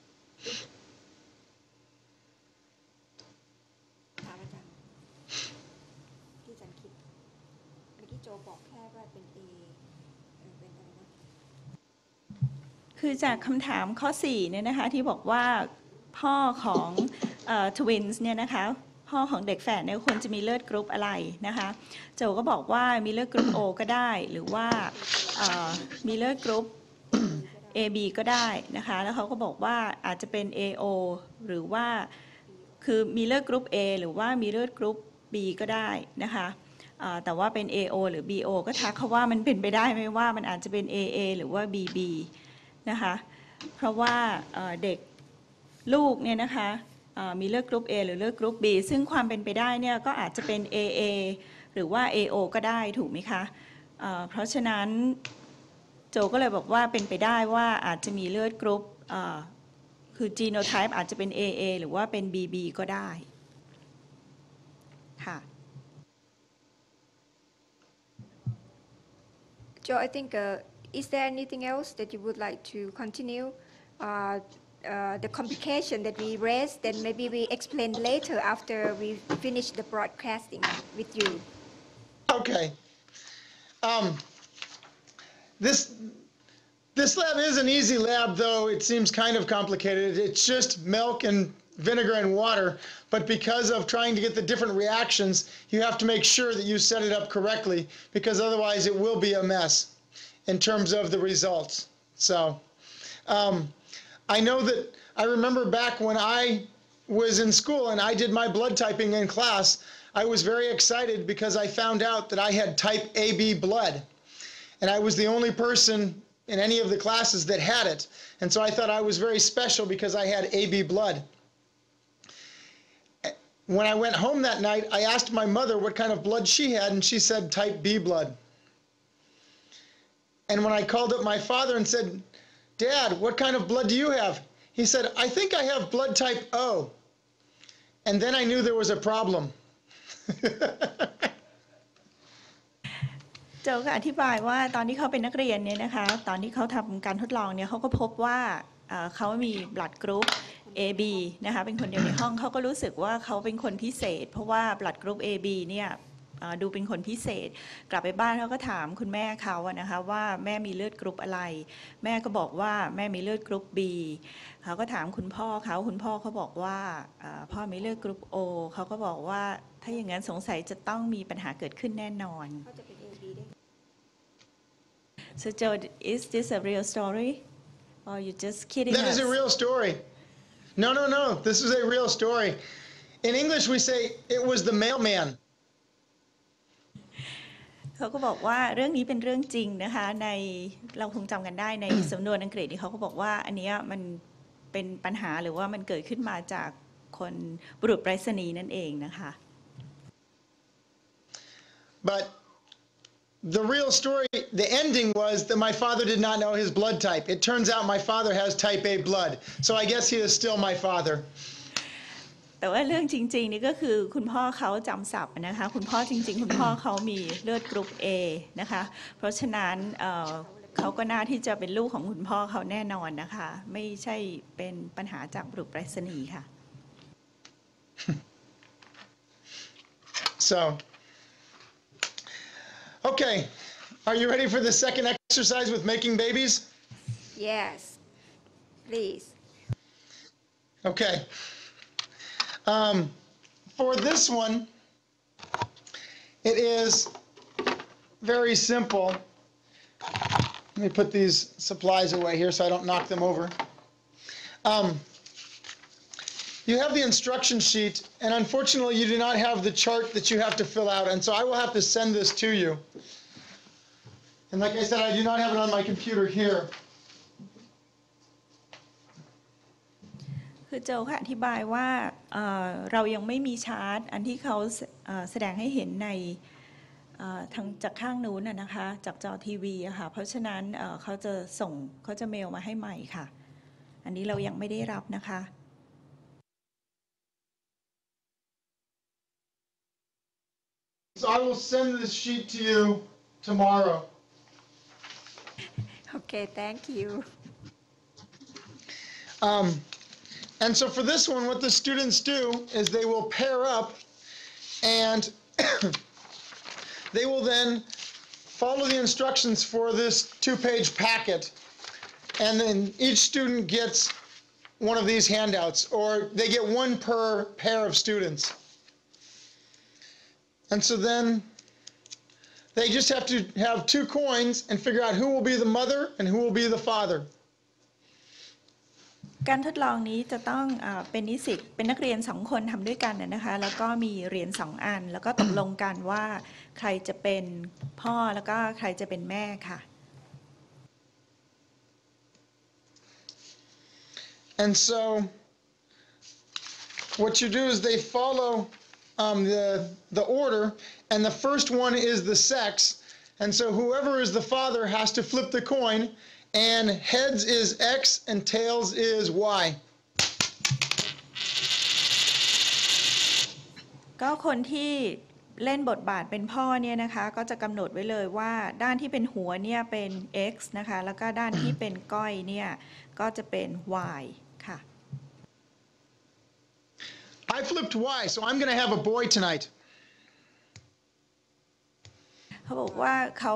ถามอาจารย์ที่อาจารย์คิดเมื่อกี้โจบอกแค่ว่าเป็นคือจากคำถามข้อ4เนี่ยนะคะที่บอกว่าพ่อของtwins เนี่ยนะคะพ่อของเด็กแฝดเนี่ยควรจะมีเลือดกรุ๊ปอะไรนะคะโจก็บอกว่ามีเลือดกรุ๊ป O ก็ได้หรือว่ามีเลือดกรุ๊ป AB ก็ได้นะคะแล้วเขาก็บอกว่าอาจจะเป็น AO หรือว่าคือมีเลือดกรุ๊ป A หรือว่ามีเลือดกรุ๊ป B ก็ได้นะคะแต่ว่าเป็น AO หรือ BO ก็ทักเขาว่ามันเป็นไปได้ไหมว่ามันอาจจะเป็น AA หรือว่า BB นะคะเพราะว่าเด็กลูกเนี่ยนะคะมีเลือดกรุ๊ป A หรือเลือดกรุ๊ป B ซึ่งความเป็นไปได้เนี่ยก็อาจจะเป็น AA หรือว่า AO ก็ได้ถูกไหมคะเพราะฉะนั้นโจก็เลยบอกว่าเป็นไปได้ว่าอาจจะมีเลือดกรุ๊ปคือ genotype อาจจะเป็น AA หรือว่าเป็น BB ก็ได้ค่ะ Joe, I think, is there anything else that you would like to continue? The complication that we raised, then maybe we explain later after we finish the broadcasting with you. Okay. This lab is an easy lab, though it seems kind of complicated. It's just milk and vinegar and water, but because of trying to get the different reactions, you have to make sure that you set it up correctly, because otherwise it will be a mess in terms of the results. So I know that I remember back when I was in school and I did my blood typing in class, I was very excited because I found out that I had type AB blood. And I was the only person in any of the classes that had it. And so I thought I was very special because I had AB blood. When I went home that night, I asked my mother what kind of blood she had, and she said type B blood. And when I called up my father and said, "Dad, what kind of blood do you have?" He said, "I think I have blood type O." And then I knew there was a problem. โจก็อธิบายว่าตอนที่เขาเป็นนักเรียนเนี่ยนะคะตอนที่เขาทำการทดลองเนี่ยเขาก็พบว่าเขามี blood group AB นะคะเป็นคนเดียวในห้องเขาก็รู้สึกว่าเขาเป็นคนพิเศษเพราะว่า blood group AB เนี่ยดูเป็นคนพิเศษกลับไปบ้านเขาก็ถามคุณแม่เขาอะนะคะว่าแม่มีเลือดกรุ๊ปอะไรแม่ก็บอกว่าแม่มีเลือดกรุ๊ป B เขาก็ถามคุณพ่อเขาบอกว่าพ่อมีเลือดกรุ๊ป O เขาก็บอกว่าถ้าอย่างนั้นสงสัยจะต้องมีปัญหาเกิดขึ้นแน่นอน So Joe, is this a real story or you just kidding us? That is a real story. No. This is a real story. In English, we say it was the mailman. เขาก็บอกว่าเรื่องนี้เป็นเรื่องจริงนะคะในเราคงจำกันได้ในสำนวนอังกฤษที่เขาก็บอกว่าอันนี้มันเป็นปัญหาหรือว่ามันเกิดขึ้นมาจากคนบุรุษไปรษณีย์นั่นเองนะคะ But the real story, the ending was that my father did not know his blood type. It turns out my father has type A blood. So I guess he is still my father. แต่ว่าเรื่องจริงๆนี่ก็คือคุณพ่อเขาจำศัพท์นะคะคุณพ่อจริงๆคุณพ่อเขามีเลือดกรุ๊ป A นะคะเพราะฉะนั้นเขาก็น่าที่จะเป็นลูกของคุณพ่อเขาแน่นอนนะคะไม่ใช่เป็นปัญหาจากบุรุษไปรษณีย์ค่ะ So, okay, are you ready for the second exercise with making babies? Yes, please. Okay. For this one, it is very simple. Let me put these supplies away here so I don't knock them over. You have the instruction sheet, and unfortunately you do not have the chart that you have to fill out, and so I will have to send this to you. And like I said, I do not have it on my computer here. คือโจค่ะอธิบายว่าเรายังไม่มีชาร์ตอันที่เขาแสดงให้เห็นในทางจากข้างนู้นนะคะจากจอทีวีอะค่ะเพราะฉะนั้นเขาจะเมลมาให้ใหม่ค่ะอันนี้เรายังไม่ได้รับนะคะ So I will send this sheet to you tomorrow. Okay, thank you. And so for this one, what the students do is they will pair up and they will then follow the instructions for this 2-page packet. and then each student gets one of these handouts, or they get one per pair of students. And so then they just have to have 2 coins and figure out who will be the mother and who will be the father. การทดลองนี้จะต้องเป็นนิสิตเป็นนักเรียน2 คนทำด้วยกันนะคะแล้วก็มีเหรียญ2 อันแล้วก็ตกลงกันว่าใครจะเป็นพ่อแล้วก็ใครจะเป็นแม่ค่ะ And so what you do is they follow the order, and the first one is the sex, and so whoever is the father has to flip the coin, and heads is X and tails is Y. ก็คนที่เล่นบทบาทเป็นพ่อเนี่ยนะคะก็จะกำหนดไว้เลยว่าด้านที่เป็นหัวเนี่ยเป็น X นะคะแล้วก็ด้านที่เป็นก้อยเนี่ยก็จะเป็น Y ค่ะ I flipped Y, so I'm going to have a boy tonight. เขาบอกว่าเขา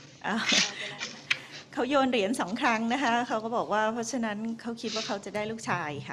โยนเหรียญ2 ครั้งนะคะเขาก็บอกว่าเพราะฉะนั้นเขาคิดว่าเขาจะได้ลูกชายค่ะ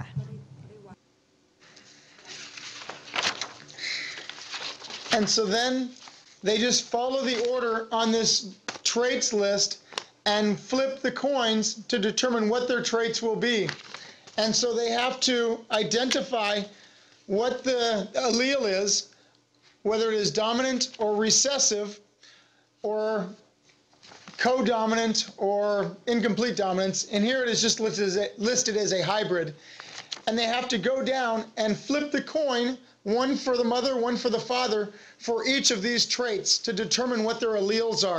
And so then they just follow the order on this traits list and flip the coins to determine what their traits will be. And so they have to identify what the allele is, whether it is dominant or recessive or codominant or incomplete dominance. And here it is just listed as a hybrid. And they have to go down and flip the coin, one for the mother, one for the father, for each of these traits to determine what their alleles are.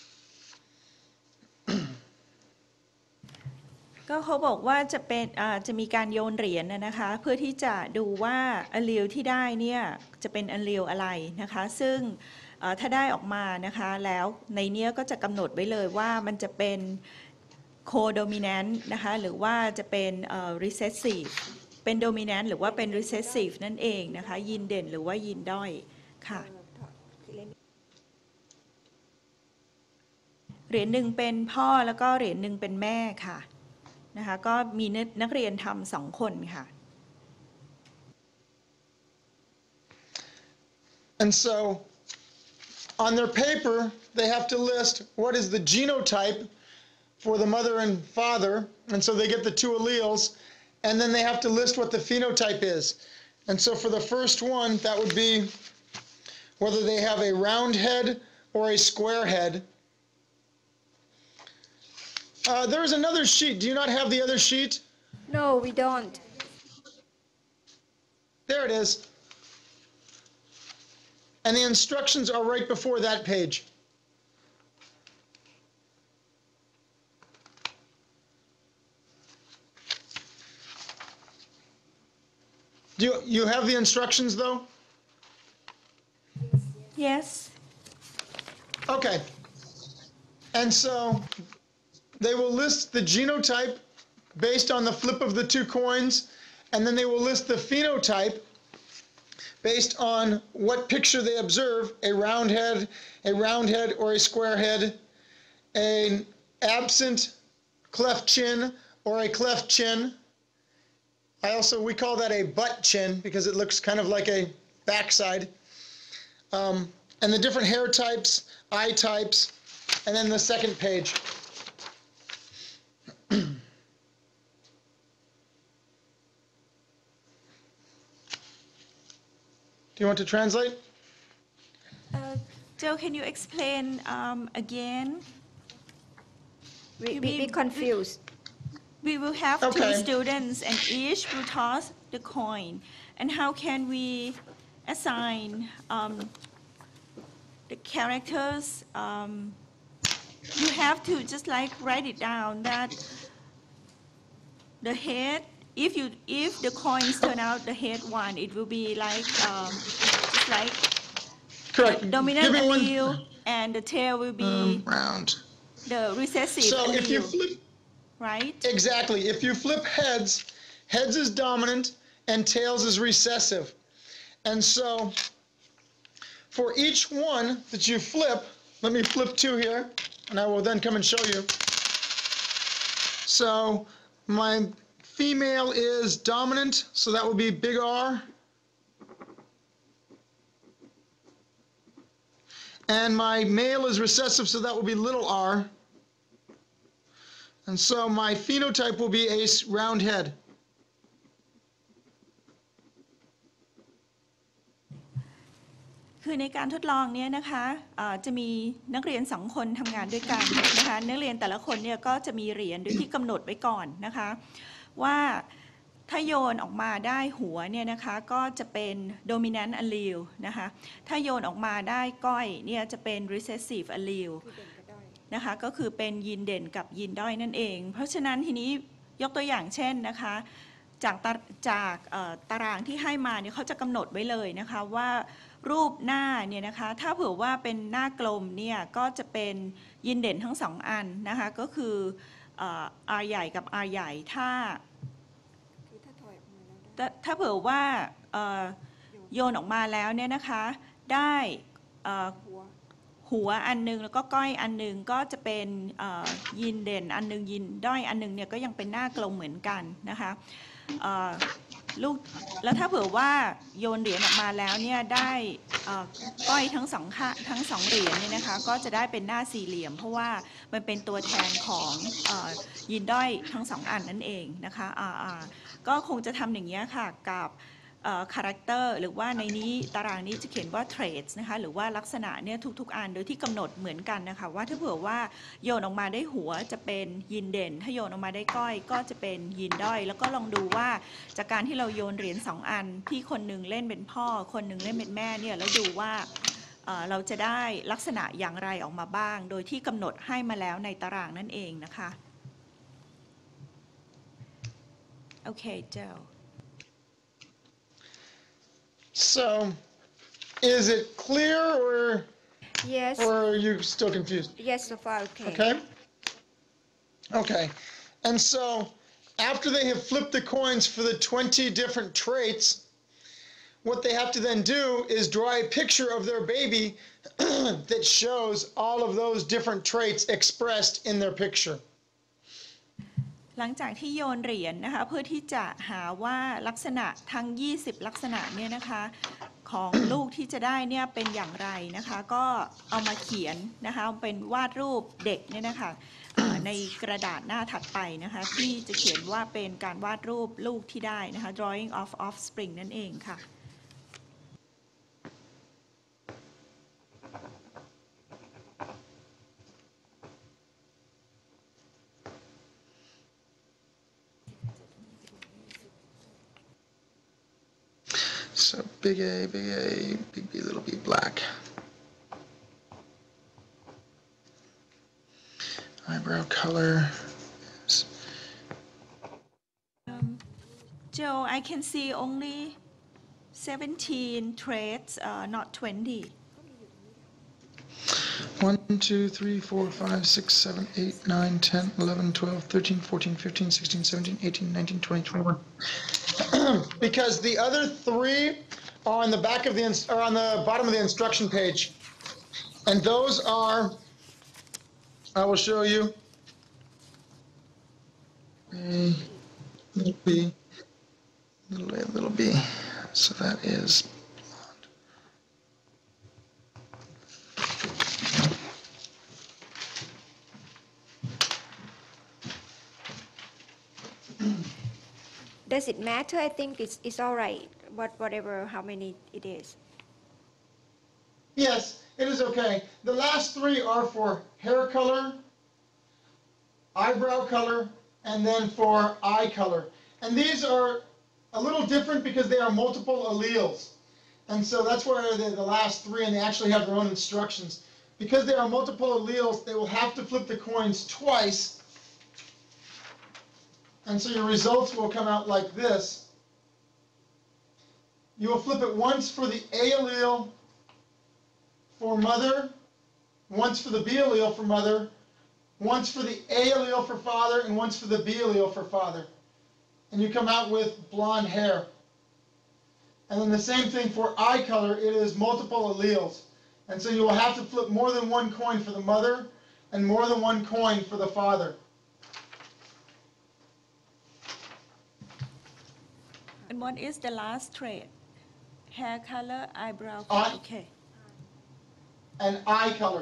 ก็เขาบอกว่าจะมีการโยนเหรียญนะคะเพื่อที่จะดูว่าalleleที่ได้เนี่ยจะเป็นalleleอะไรนะคะซึ่งถ้าได้ออกมานะคะแล้วในเนี้ยก็จะกำหนดไว้เลยว่ามันจะเป็น codominant นะคะหรือว่าจะเป็น recessive เป็น dominant หรือว่าเป็น recessive นั่นเองนะคะยีนเด่นหรือว่ายีนด้อยค่ะเหรียญหนึ่งเป็นพ่อแล้วก็เหรียญหนึ่งเป็นแม่ค่ะนะคะก็มีนักเรียนทำ2 คนค่ะ And so on their paper, they have to list what is the genotype for the mother and father, and so they get the 2 alleles, and then they have to list what the phenotype is. And so for the first one, that would be whether they have a round head or a square head. There's another sheet. Do you not have the other sheet? No, we don't. There it is. And the instructions are right before that page. Do you have the instructions though? Yes. Okay. And so they will list the genotype based on the flip of the 2 coins, and then they will list the phenotype based on what picture they observe, a round head or a square head, an absent cleft chin or a cleft chin. We call that a butt chin because it looks kind of like a backside. And the different hair types, eye types, and then the second page. Do you want to translate? Joe, can you explain again? We confused. We will have 2 Okay. students and each will toss the coin. And how can we assign the characters? You have to just like write it down that the head, if the coins turn out the head one, it will be like just like Correct. dominant Give me one. allele, and the tail will be Round. the recessive So if you allele, flip, right? exactly, if you flip heads is dominant and tails is recessive. And so for each one that you flip, let me flip 2 here, and I will then come and show you. So my female is dominant, so that will be big R. And my male is recessive, so that will be little r. And so my phenotype will be a round head. คือในการทดลองเนี่ยนะคะจะมีนักเรียน2 คนทำงานด้วยกันนะคะนักเรียนแต่ละคนเนี่ยก็จะมีเหรียญโดยที่กำหนดไว้ก่อนนะคะว่าถ้าโยนออกมาได้หัวเนี่ยนะคะก็จะเป็น dominant allele นะคะถ้าโยนออกมาได้ก้อยเนี่ยจะเป็น recessive allele นะคะก็คือเป็นยีนเด่นกับยีนด้อยนั่นเองเพราะฉะนั้นทีนี้ยกตัวอย่างเช่นนะคะจากตารางที่ให้มาเนี่ยเขาจะกำหนดไว้เลยนะคะว่ารูปหน้าเนี่ยนะคะถ้าเผื่อว่าเป็นหน้ากลมเนี่ยก็จะเป็นยีนเด่นทั้ง2 อันนะคะก็คือ R ใหญ่กับ R ใหญ่ถ้าเผื่อว่าโยนออกมาแล้วเนี่ยนะคะได้หัวอันนึงแล้วก็ก้อยอันนึงก็จะเป็นยีนเด่นอันนึงยีนด้อยอันนึงเนี่ยก็ยังเป็นหน้ากลมเหมือนกันนะคะลูกแล้วถ้าเผื่อว่าโยนเหรียญออกมาแล้วเนี่ยได้ก้อยทั้งสองเหรียญเนี่ยนะคะก็จะได้เป็นหน้าสี่เหลี่ยมเพราะว่ามันเป็นตัวแทนของยีนด้อยทั้ง2 อันนั่นเองนะคะ RR ก็คงจะทำอย่างนี้ค่ะกับcharacter หรือว่าในนี้ตารางนี้จะเขียนว่า traits นะคะหรือว่าลักษณะเนี่ยทุกๆอันโดยที่กำหนดเหมือนกันนะคะว่าถ้าเผื่อว่าโยนออกมาได้หัวจะเป็นยีนเด่นถ้าโยนออกมาได้ก้อยก็จะเป็นยีนด้อยแล้วก็ลองดูว่าจากการที่เราโยนเหรียญ2 อันที่คนหนึ่งเล่นเป็นพ่อคนหนึ่งเล่นเป็นแม่เนี่ยแล้วดูว่าเราจะได้ลักษณะอย่างไรออกมาบ้างโดยที่กำหนดให้มาแล้วในตารางนั่นเองนะคะโอเคเจ้า So, is it clear Yes. or are you still confused? Yes, so far okay. Okay. Okay. And so, after they have flipped the coins for the 20 different traits, what they have to then do is draw a picture of their baby that shows all of those different traits expressed in their picture. หลังจากที่โยนเหรียญนะคะเพื่อที่จะหาว่าลักษณะทั้ง20ลักษณะเนี่ยนะคะของลูกที่จะได้เนี่ยเป็นอย่างไรนะคะก็เอามาเขียนนะคะเป็นวาดรูปเด็กเนี่ยนะคะในกระดาษหน้าถัดไปนะคะที่จะเขียนว่าเป็นการวาดรูปลูกที่ได้นะคะ drawing of offspring นั่นเองค่ะ So big A, big B, little b, black. Eyebrow color. Joe, I can see only 17 traits, not 20. 1, 2, 3, 4, 5, 6, 7, 8, 9, 10, 11, 12, 13, 14, 15, 16, 17, 18, 19, 20, 21. Because the other 3 are on the back of on the bottom of the instruction page. And those are, I will show you. A, little b, little a, little b. So that is Does it matter? I think it's all right. Whatever, how many it is. Yes, it is okay. The last 3 are for hair color, eyebrow color, and then for eye color. And these are a little different because they are multiple alleles. And so that's where they're the last 3, and they actually have their own instructions. Because they are multiple alleles, they will have to flip the coins twice. And so your results will come out like this. You will flip it once for the A allele for mother, once for the B allele for mother, once for the A allele for father, and once for the B allele for father. And you come out with blonde hair. And then the same thing for eye color, it is multiple alleles. And so you will have to flip more than 1 coin for the mother and more than 1 coin for the father. And what is the last trait? Hair color, eyebrow Eye. color. Okay. And eye color.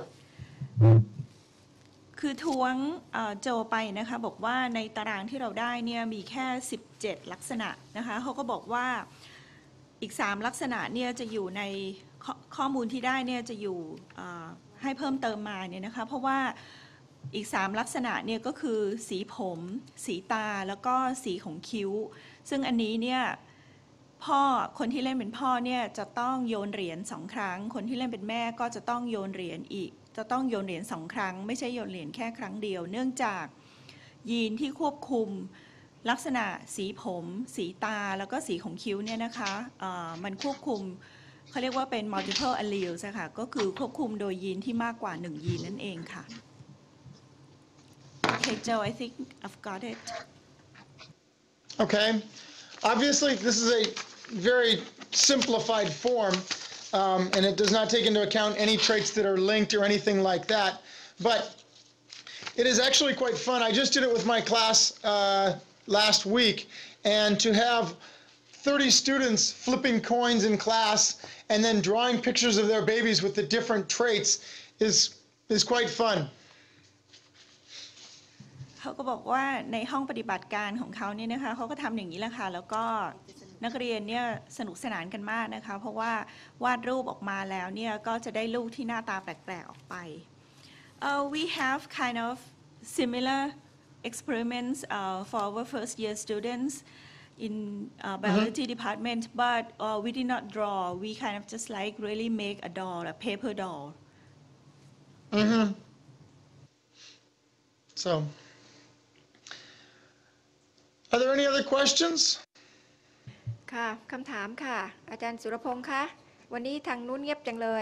คือท้วงโจไปนะคะบอกว่าในตารางที่เราได้เนี่ยมีแค่ 17 ลักษณะนะคะเขาก็บอกว่าอีก 3 ลักษณะเนี่ยจะอยู่ในข้อมูลที่ได้เนี่ยจะอยู่ให้เพิ่มเติมมาเนี่ยนะคะเพราะว่าอีก 3 ลักษณะเนี่ยก็คือสีผมสีตาแล้วก็สีของคิ้วซึ่งอันนี้เนี่ยคนที่เล่นเป็นพ่อเนี่ยจะต้องโยนเหรียญ2 ครั้งคนที่เล่นเป็นแม่ก็จะต้องโยนเหรียญอีกจะต้องโยนเหรียญ2 ครั้งไม่ใช่โยนเหรียญแค่ครั้งเดียวเนื่องจากยีนที่ควบคุมลักษณะสีผมสีตาแล้วก็สีของคิ้วเนี่ยนะคะมันควบคุมเขาเรียกว่าเป็น multiple alleles อะค่ะก็คือควบคุมโดยยีนที่มากกว่า1 ยีนนั่นเองค่ะ Okay Joe I think I've got it Okay. Obviously, this is a very simplified form, and it does not take into account any traits that are linked or anything like that. But it is actually quite fun. I just did it with my class last week, and to have 30 students flipping coins in class and then drawing pictures of their babies with the different traits is quite fun. เขาก็บอกว่าในห้องปฏิบัติการของเขาเนี่ยนะคะเขาก็ทำอย่างนี้แหละค่ะแล้วก็นักเรียนเนี่ยสนุกสนานกันมากนะคะเพราะว่าวาดรูปออกมาแล้วเนี่ยก็จะได้ลูกที่หน้าตาแปลกๆออกไป We have kind of similar experiments for our first year students in biology department but we did not draw we kind of just like really make a doll a paper doll So are there any other questions? ค่ะคำถามค่ะอาจารย์สุรพงษ์คะวันนี้ทางนู้นเงียบจังเลย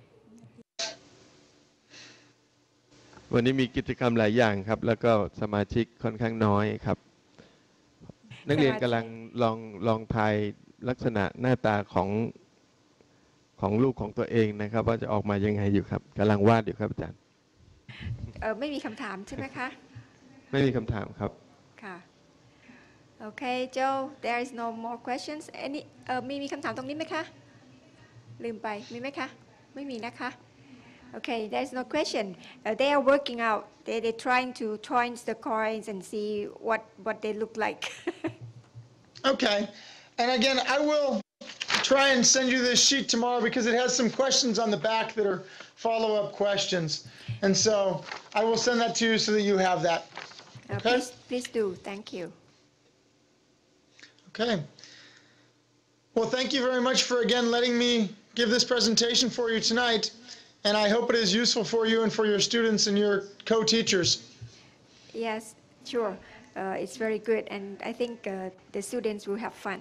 วันนี้มีกิจกรรมหลายอย่างครับ แล้วก็สมาชิกค่อนข้างน้อยครับ นักเรียนกำลังลองทายลักษณะหน้าตาของลูกของตัวเองนะครับ ว่าจะออกมายังไงอยู่ครับกำลังวาดอยู่ครับอาจารย์ไม่มีคำถามใช่ไหมคะไม่มีคำถามครับค่ะ Okay Joe there is no more questions any มีคำถามตรงนี้ไหมคะลืมไปมีไหมคะไม่มีนะคะ Okay there is no question they are working out they're trying to join the coins and see what they look like Okay. And again, I will try and send you this sheet tomorrow because it has some questions on the back that are follow-up questions. And so I will send that to you so that you have that. Okay? please do thank you Okay. Well, thank you very much for again letting me give this presentation for you tonight. And I hope it is useful for you and for your students and your co-teachers. Yes, sure. It's very good, and I think the students will have fun.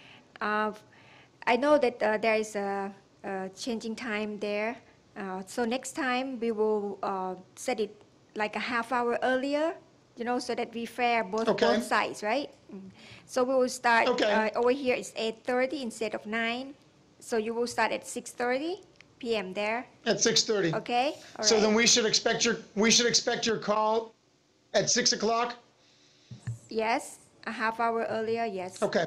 I know that there is a changing time there, so next time we will set it like a half hour earlier, so that we fair both sides, right? So we will start over here. It's 8:30 instead of 9, so you will start at 6:30 p.m. there. At 6:30. Okay. All So right. then we should expect your call at 6 o'clock. Yes, a half hour earlier. Yes. Okay.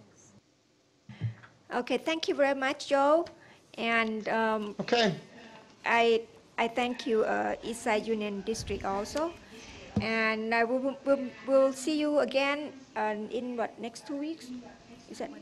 Okay. Thank you very much, Joe, and Okay. I thank you, Eastside Union District also, and I will see you again in what next 2 weeks? Is that?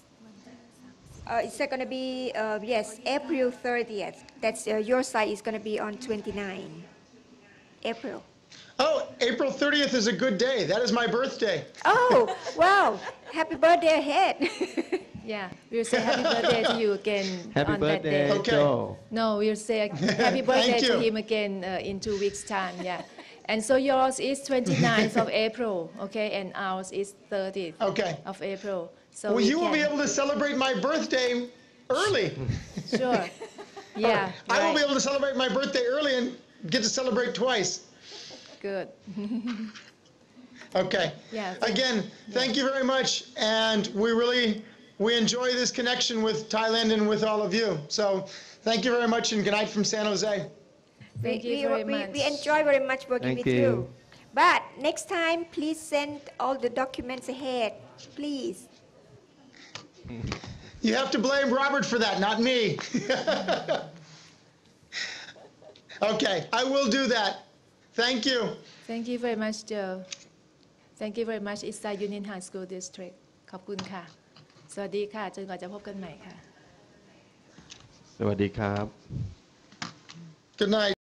Is that going to be yes, April 30th? That's your side is going to be on 29 April. Oh, April 30th is a good day. That is my birthday. Oh, wow! Happy birthday ahead. Yeah, we'll say happy birthday to you again Happy on that birthday day. Okay. Joe No, we'll say happy birthday Thank to you. him again in 2 weeks' time. Yeah, and so yours is 29th of April, okay, and ours is 30th Okay. of April. So Well, we you will be can- able to celebrate my birthday early. Sure. Yeah. I will be right. able to celebrate my birthday early and get to celebrate twice. Good. Okay. Yeah. Again, thank you very much, and we enjoy this connection with Thailand and with all of you. So, thank you very much, and good night from San Jose. Thank you very much. We enjoy very much working Thank with you. you. But next time, please send all the documents ahead, please. You have to blame Robert for that, not me. Okay, I will do that. Thank you. Thank you very much Joe Thank you very much Eastside Union High School District ขอบคุณค่ะสวัสดีค่ะจนกว่าจะพบกันใหม่ค่ะสวัสดีครับ Good night.